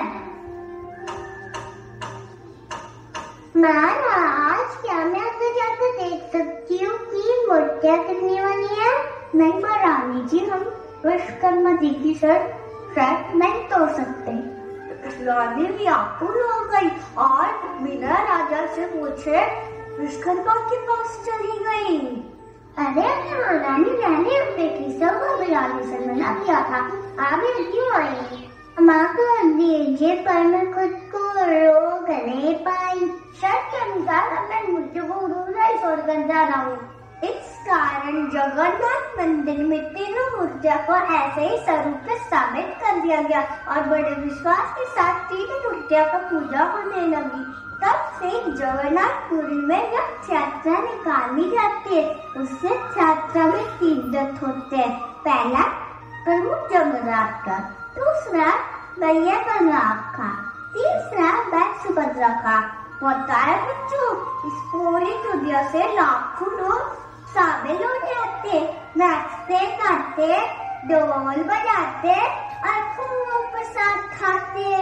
महाराज, क्या मैं अंदर जाकर देख सकती हूँ कि मूर्तियाँ कितनी बनी है? नहीं महारानी जी, हम विश्वकर्मा जी की शर्ट नहीं तोड़ सकते। रानी भी आकुल हो गई और बिना राजा से पूछे विश्वकर्मा के पास चली गई। अरे रानी रहने बेटी, सब बिरानी से मना किया था, आप क्यों आई? माँ कर दीजिए, पर मैं खुद को रोक नहीं पाई। शर्त के अनुसार मैं मुझे को रूल और गंजा रहा हूँ। इस कारण जगन्नाथ मंदिर में तीनों मूर्तियों को ऐसे ही स्वरूप में स्थापित कर दिया गया और बड़े विश्वास के साथ तीनों मूर्तियों का पूजा होने लगी। तब से जगन्नाथपुरी में रथ यात्रा निकाली जाती है। उससे यात्रा में 3 रथ होते हैं। पहला प्रभु जगन्नाथ का, दूसरा भैया बलराम का, तीसरा बैठ सुभद्रा का। पता है बच्चों, इस पूरी दुनिया से लाखों लोग शामिल हो जाते, नाचते गाते, ढोल बजाते और खूब प्रसाद खाते।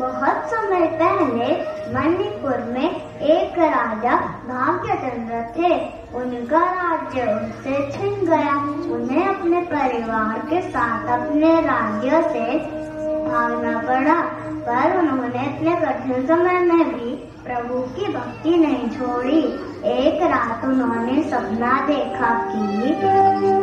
बहुत समय पहले मणिपुर में एक राजा भाग्यचंद्र थे। उनका राज्य उनसे छिन गया। उन्हें अपने परिवार के साथ अपने राज्य से भागना पड़ा, पर उन्होंने अपने कठिन समय में भी प्रभु की भक्ति नहीं छोड़ी। एक रात उन्होंने सपना देखा कि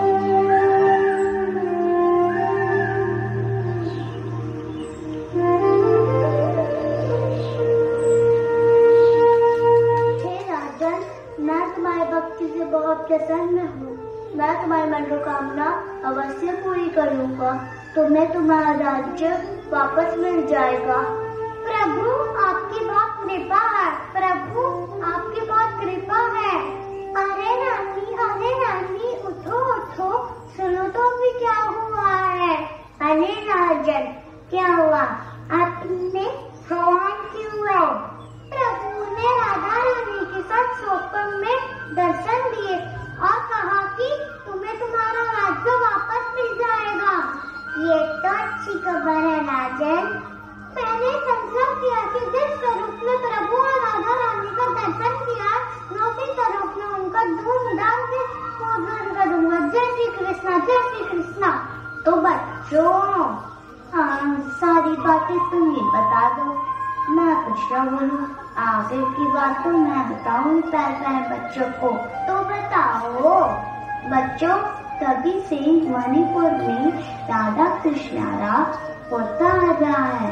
बहुत प्रसन्न हूँ। मैं तुम्हारी मनोकामना अवश्य पूरी करूँगा। तुम्हें तुम्हारा राज्य वापस मिल जाएगा। प्रभु आपकी बहुत कृपा है। प्रभु आपकी बहुत कृपा है। अरे नानी उठो उठो, सुनो तो अभी क्या हुआ है। अरे राजन, क्या हुआ? आपने सवाल क्यों है? प्रभु ने राधा रानी के साथ स्वप्न में दर्शन दिए और कहा कि तुम्हें तुम्हारा राज्य वापस मिल जाएगा। ये तो अच्छी खबर है राजन। मैंने संकल्प किया कि जिस स्वरूप में प्रभु और राधा रानी का दर्शन किया, मैं उसी स्वरूप में उनका धूमधाम से पूजन करूंगा। जय श्री कृष्णा, जय श्री कृष्णा। तो बच्चों, सारी बातें तुम ही बता दो, मैं कुछ न बोलूं। आगे की बात तो मैं बताऊं पहले बच्चों को। तो बताओ बच्चों, तभी से मणिपुर में राधा कृष्णा होता आ रहा है।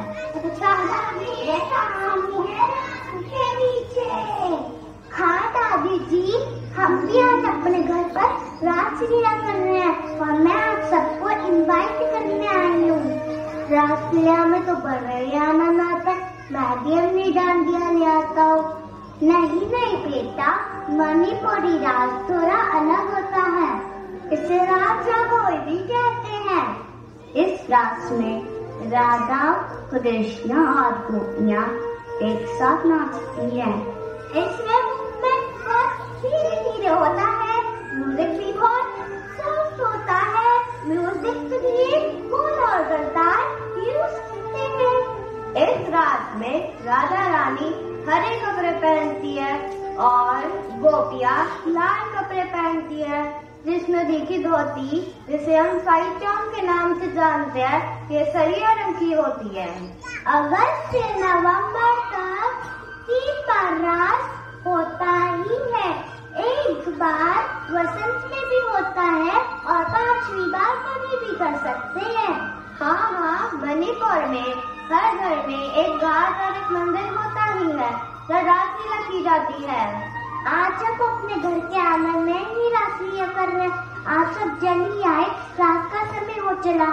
हाँ दादी जी, हम भी आज अपने घर पर रासलीला कर रहे हैं और मैं आप सबको इनवाइट करने आई हूँ। रासलीला में तो बड़ा ही आनंद आता है। मैं भी अपनी डांडिया ले आता हूँ। नहीं बेटा, मणिपुरी रास थोड़ा अलग होता है। इसे रास रंगोली भी कहते हैं। इस रास में राधा, कृष्ण और गोपियाँ एक साथ नाचती हैं। इसमें मूवमेंट बहुत धीरे होता है। म्यूजिक भी बहुत सॉफ्ट होता है। म्यूजिक के लिए फूल और गलतार यूज करते हैं। इस रात में राधा रानी हरे कपड़े पहनती है और गोपियाँ लाल कपड़े पहनती है। जिसमें देखी धोती, जिसे हम साइचौन के नाम से जानते हैं, ये सरिया रंग की होती है। अगस्त से नवंबर तक 3 बार रास होता ही है। एक बार वसंत में भी होता है और 5वीं बार कभी भी कर सकते हैं। हाँ, मणिपुर में हर घर में एक घाट और एक मंदिर होता ही है, जहाँ रासलीला की जाती है। आज सब अपने घर के आंगन में ही रासलीला कर रहे हैं। आज सब जल्दी आए, रात का समय हो चला।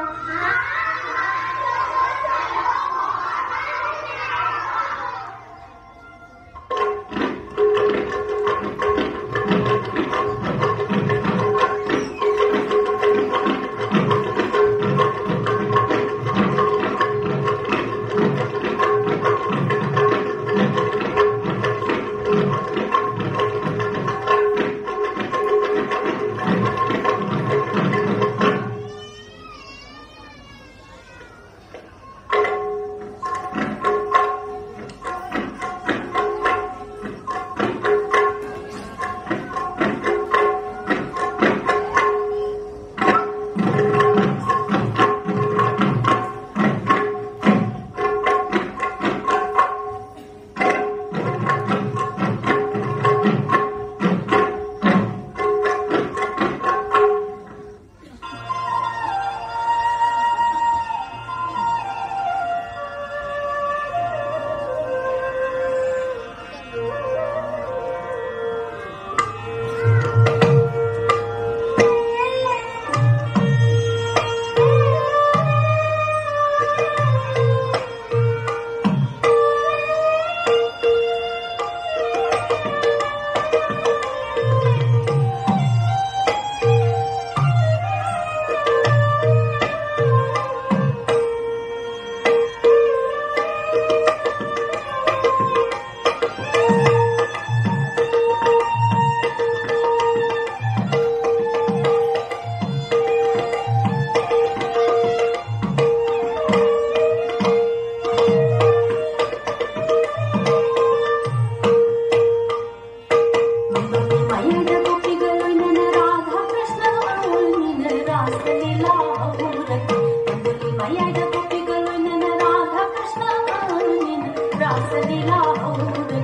रासलीला होऊन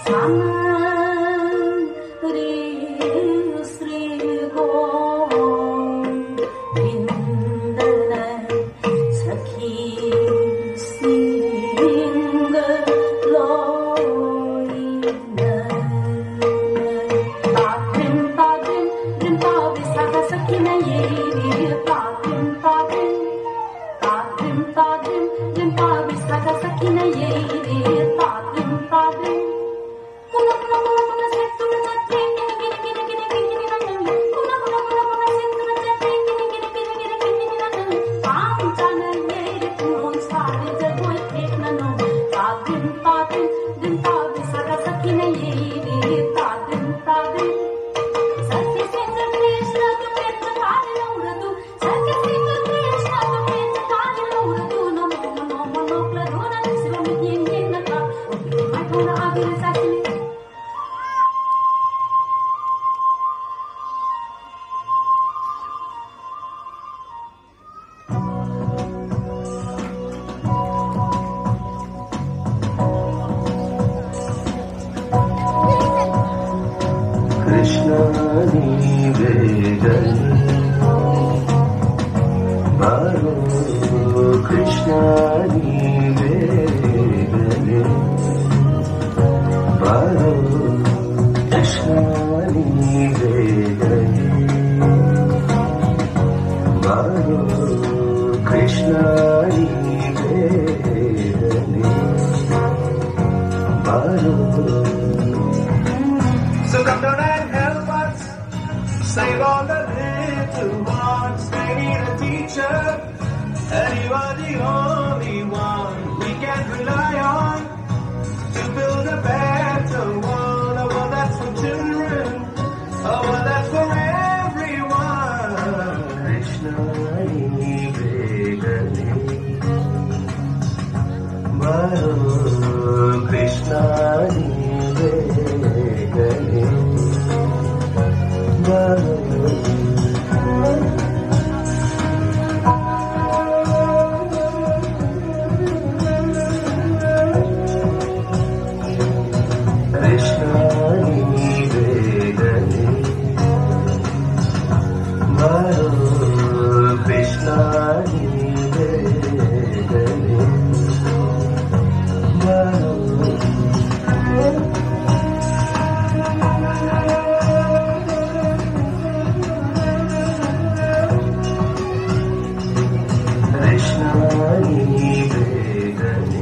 सामन रे श्री गोविंदन सखी सिंग लोईन तात्रिम तात्रिम रिंपा विसाखा सखी न येरी तात्रिम तात्रिम तात्रिम तात्रिम रिंपा विसाखा सखी न येरी तात्रिम तात्रिम कुना कुना कुना कुना से तुम नत्रे किनी किनी किनी किनी किनी किनी कुना कुना कुना कुना से तुम नत्रे किनी किनी किनी किनी किनी किनी पाम जान येरी कुन सारे जगोय एक ननो तात्रिम तात्रिम रिंपा विसाखा सखी न येरी तात्रिम तात्रिम सत्य सिंह कृष्ण तु पेट काले लौरदु सत्य सिंह कृष्ण तु पेट काले लौरदु नमो नमो नमो क्लरोना शिवम yin yin naka ओके माठोना आगे सासले कृष्ण निवेदन बारो कृष्ण निवेदन बारो कृष्ण निवेदन बारो कृष्ण निवेदन बारो. So come down and help us save all the little ones. They need a teacher, and you are the only one we can rely on to build a better world. A world that's for children, a world that's for everyone. Krishna Nivedane, Baro Krishna Nivedane, Baro. Krishna Nivedane, Baro Krishna Nivedane, Baro. Krishna Nivedane.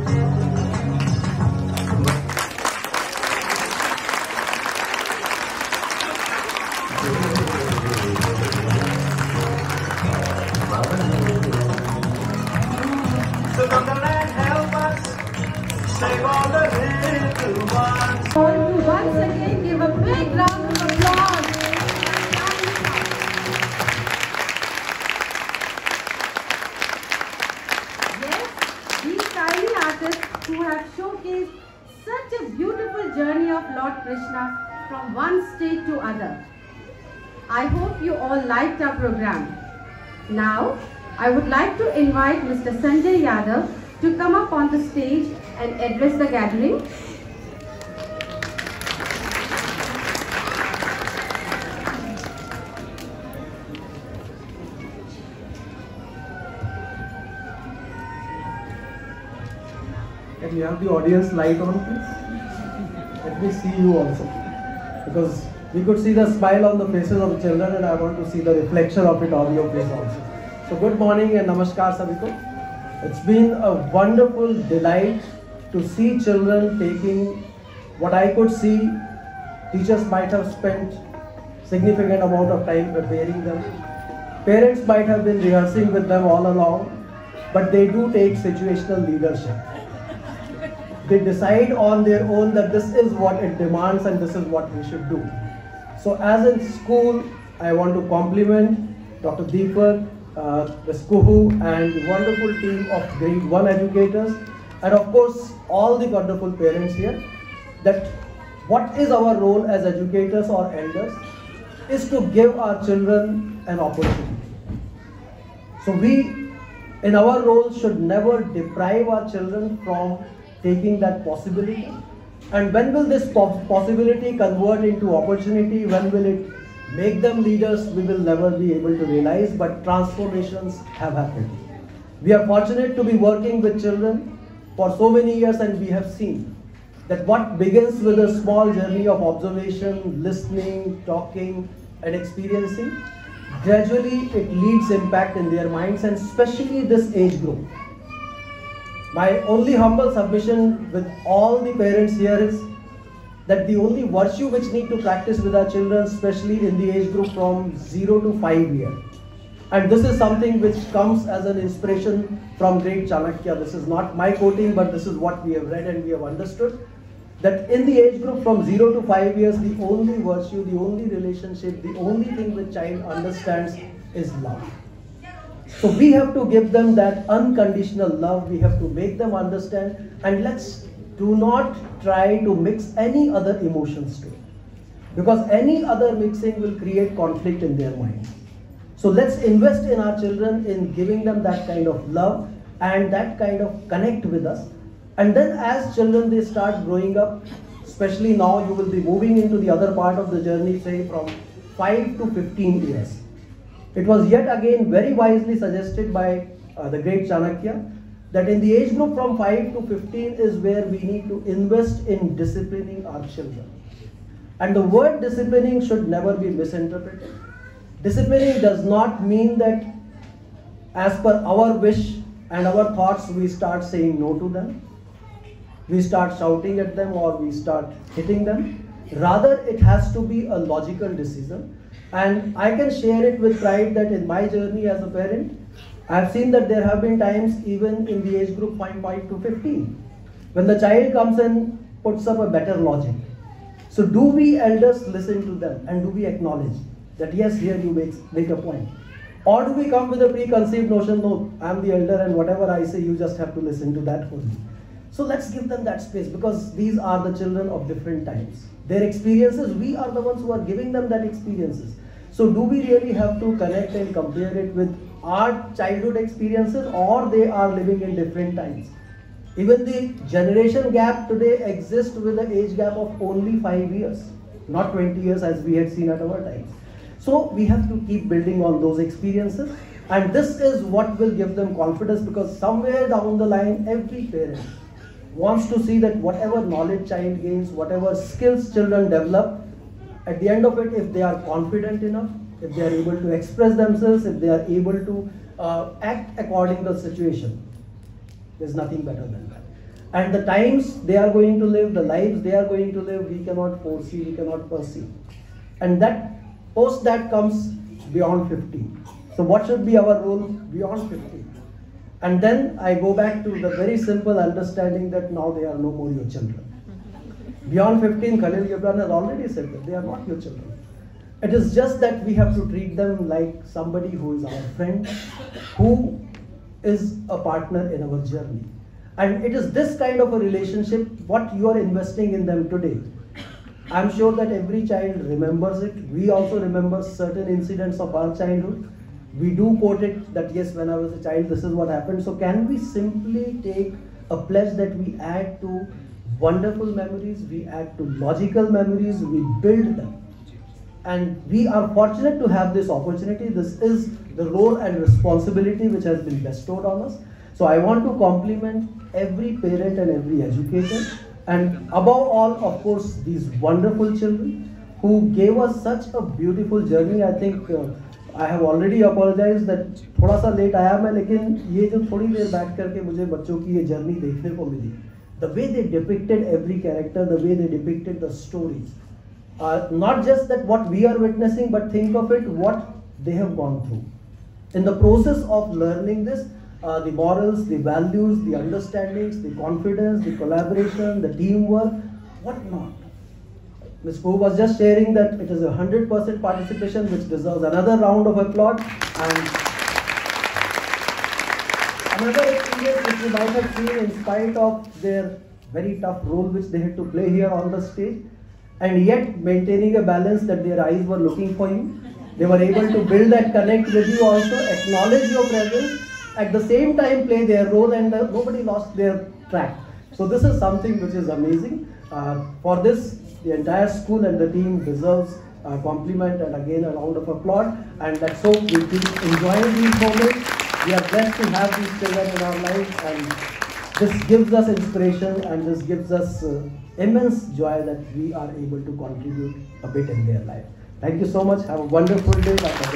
So come down and help us save all the little ones. Once again, give a big round of applause. Yes, these tiny artists who have showcased such a beautiful journey of Lord Krishna from one state to other. I hope you all liked our program. Now, I would like to invite Mr. Sanjay Yadav to come up on the stage and address the gathering. Can you have the audience light on, please? Let me see you also. Because we could see the smile on the faces of the children, and I want to see the reflection of it on your face also. So good morning and namaskar sabiko. It's been a wonderful delight to see children taking what I could see. Teachers might have spent significant amount of time preparing them. Parents might have been rehearsing with them all along, but they do take situational leadership. They decide on their own that this is what it demands and this is what we should do. So as in school, I want to compliment Dr. Deepak, Ms. Kuhu and the wonderful team of grade 1 educators, and of course all the wonderful parents here, that what is our role as educators or elders is to give our children an opportunity. So we in our role should never deprive our children from taking that possibility? And when will this possibility convert into opportunity? When will it make them leaders? We will never be able to realize, but transformations have happened. We are fortunate to be working with children for so many years, and we have seen that what begins with a small journey of observation, listening, talking, and experiencing, gradually it leads impact in their minds, and especially this age group. My only humble submission with all the parents here is that the only virtue which need to practice with our children, especially in the age group from 0 to 5 years. And this is something which comes as an inspiration from great Chanakya. This is not my quoting, but this is what we have read and we have understood. That in the age group from 0 to 5 years, the only virtue, the only relationship, the only thing the child understands is love. So we have to give them that unconditional love. We have to make them understand, and let's do not try to mix any other emotions to it, because any other mixing will create conflict in their minds. So let's invest in our children in giving them that kind of love and that kind of connect with us. And then as children, they start growing up, especially now you will be moving into the other part of the journey, say from 5 to 15 years. It was yet again very wisely suggested by the great Chanakya that in the age group from 5 to 15 is where we need to invest in disciplining our children. And the word disciplining should never be misinterpreted. Disciplining does not mean that as per our wish and our thoughts we start saying no to them, we start shouting at them, or we start hitting them. Rather, it has to be a logical decision. And I can share it with pride that in my journey as a parent, I have seen that there have been times even in the age group 5 to 15, when the child comes and puts up a better logic. So do we elders listen to them, and do we acknowledge that yes, here you make a point? Or do we come with a preconceived notion, no, I am the elder and whatever I say, you just have to listen to that only. So let's give them that space, because these are the children of different times. Their experiences, we are the ones who are giving them that experiences. So do we really have to connect and compare it with our childhood experiences, or they are living in different times? Even the generation gap today exists with an age gap of only 5 years, not 20 years as we had seen at our times. So we have to keep building on those experiences, and this is what will give them confidence, because somewhere down the line, every parent wants to see that whatever knowledge child gains, whatever skills children develop, at the end of it, if they are confident enough, if they are able to express themselves, if they are able to act according to the situation, there's nothing better than that. And the times they are going to live, the lives they are going to live, we cannot foresee, we cannot perceive. And that post that comes beyond 15. So what should be our role beyond 15? And then I go back to the very simple understanding that now they are no more your children. Beyond 15, Khalil Gibran has already said that they are not your children. It is just that we have to treat them like somebody who is our friend, who is a partner in our journey. And it is this kind of a relationship, what you are investing in them today. I'm sure that every child remembers it. We also remember certain incidents of our childhood. We do quote it that yes, when I was a child, this is what happened. So can we simply take a pledge that we add to wonderful memories, we add to logical memories, we build them. And we are fortunate to have this opportunity. This is the role and responsibility which has been bestowed on us. So I want to compliment every parent and every educator, and above all, of course, these wonderful children who gave us such a beautiful journey. I think I have already apologized that थोड़ा सा late आया मैं, लेकिन ये जो थोड़ी देर बैठ करके मुझे बच्चों की ये journey देखने को मिली, the way they depicted every character, the way they depicted the stories, not just that what we are witnessing, but think of it, what they have gone through. In the process of learning this, the morals, the values, the understandings, the confidence, the collaboration, the teamwork, what not. Ms. Poo was just sharing that it is 100% participation, which deserves another round of applause. And another experience which you might have seen in spite of their very tough role which they had to play here on the stage, and yet maintaining a balance that their eyes were looking for you. They were able to build that connect with you also, acknowledge your presence, at the same time play their role, and nobody lost their track. So this is something which is amazing. For this, the entire school and the team deserves a compliment and again a round of applause. And let's hope we keep enjoying these moments. We are blessed to have these children in our lives, and this gives us inspiration and this gives us immense joy that we are able to contribute a bit in their life. Thank you so much. Have a wonderful day.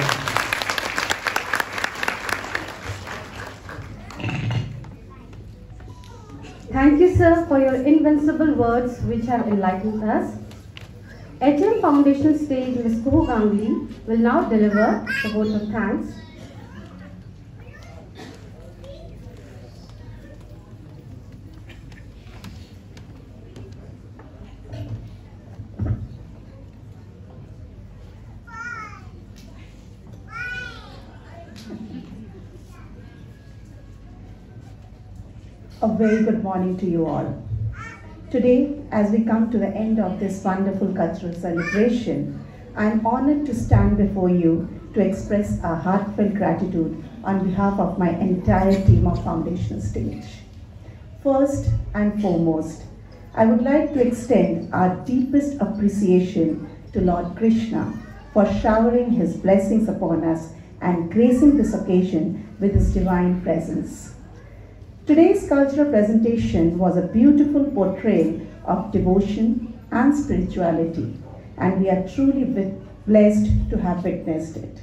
Thank you, sir, for your invincible words which have enlightened us. HM Foundation stage Ms. Kuhu Gangli will now deliver the vote of thanks. A very good morning to you all. Today, as we come to the end of this wonderful cultural celebration, I am honored to stand before you to express our heartfelt gratitude on behalf of my entire team of Foundation Stage. First and foremost, I would like to extend our deepest appreciation to Lord Krishna for showering his blessings upon us and gracing this occasion with his divine presence. Today's cultural presentation was a beautiful portrayal of devotion and spirituality, and we are truly blessed to have witnessed it.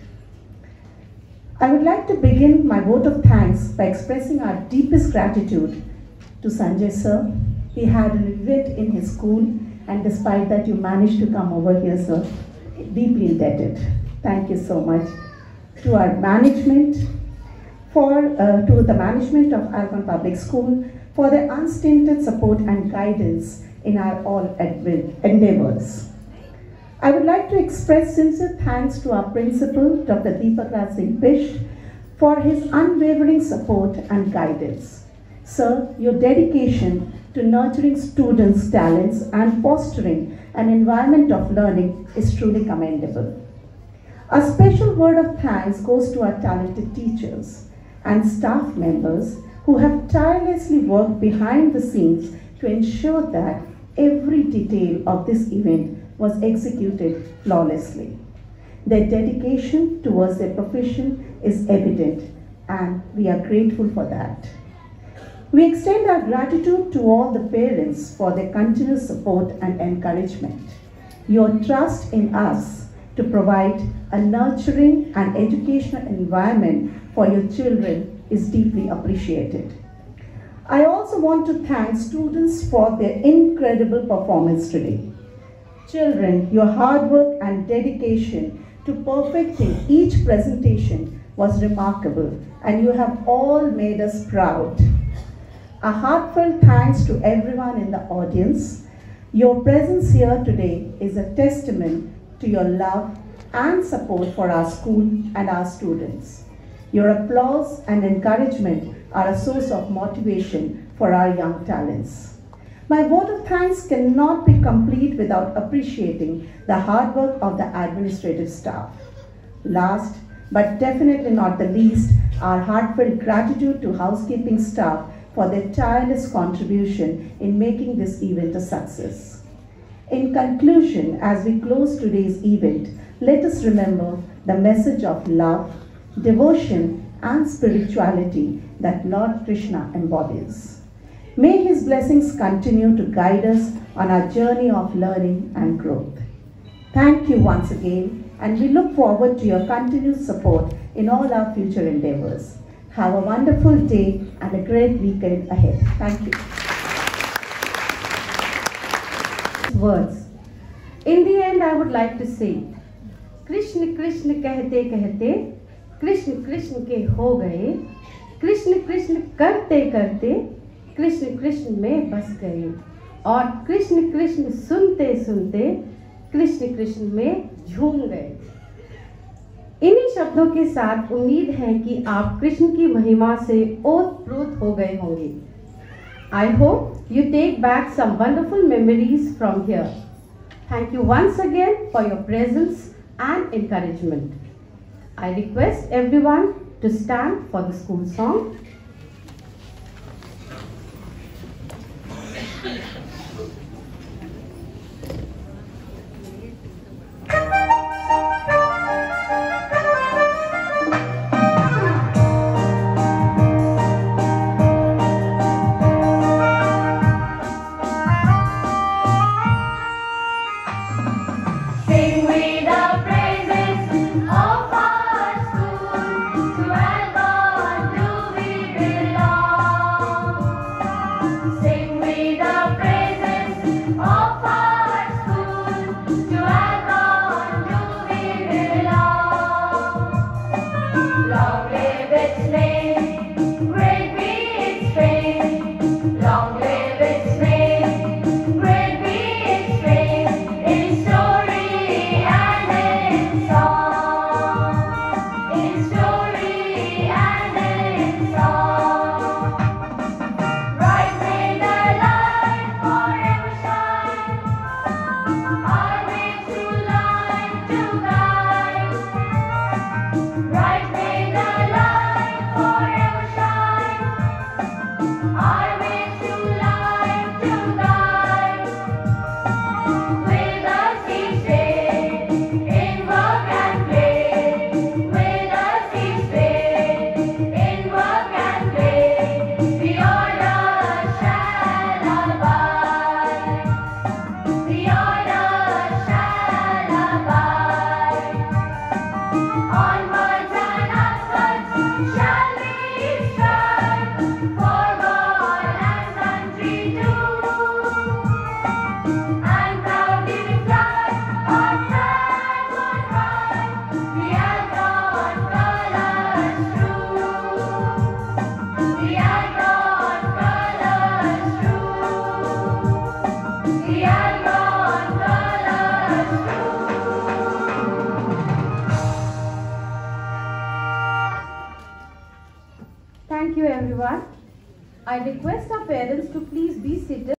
I would like to begin my vote of thanks by expressing our deepest gratitude to Sanjay sir. He had an event in his school, and despite that you managed to come over here, sir. Deeply indebted. Thank you so much. To our management, to the management of Alcon Public School for their unstinted support and guidance in our all endeavors. I would like to express sincere thanks to our principal, Dr. Deepak Raj Singh Bisht, for his unwavering support and guidance. Sir, your dedication to nurturing students' talents and fostering an environment of learning is truly commendable. A special word of thanks goes to our talented teachers and staff members who have tirelessly worked behind the scenes to ensure that every detail of this event was executed flawlessly. Their dedication towards their profession is evident, and we are grateful for that. We extend our gratitude to all the parents for their continuous support and encouragement. Your trust in us to provide a nurturing and educational environment for your children is deeply appreciated. I also want to thank students for their incredible performance today. Children, your hard work and dedication to perfecting each presentation was remarkable, and you have all made us proud. A heartfelt thanks to everyone in the audience. Your presence here today is a testament to your love and support for our school and our students. Your applause and encouragement are a source of motivation for our young talents. My vote of thanks cannot be complete without appreciating the hard work of the administrative staff. Last, but definitely not the least, our heartfelt gratitude to housekeeping staff for their tireless contribution in making this event a success. In conclusion, as we close today's event, let us remember the message of love, devotion, and spirituality that Lord Krishna embodies. May his blessings continue to guide us on our journey of learning and growth. Thank you once again, and we look forward to your continued support in all our future endeavors. Have a wonderful day and a great weekend ahead. Thank you. Words. In the end, I would like to say, Krishna Krishna कहते कहते कृष्ण कृष्ण के हो गए, कृष्ण कृष्ण करते करते कृष्ण कृष्ण में बस गए, और कृष्ण कृष्ण सुनते सुनते कृष्ण कृष्ण में झूम गए। इन्हीं शब्दों के साथ उम्मीद है कि आप कृष्ण की महिमा से ओतप्रोत हो गए होंगे। I hope you take back some wonderful memories from here. Thank you once again for your presence and encouragement. I request everyone to stand for the school song. Thank you everyone. I request our parents to please be seated.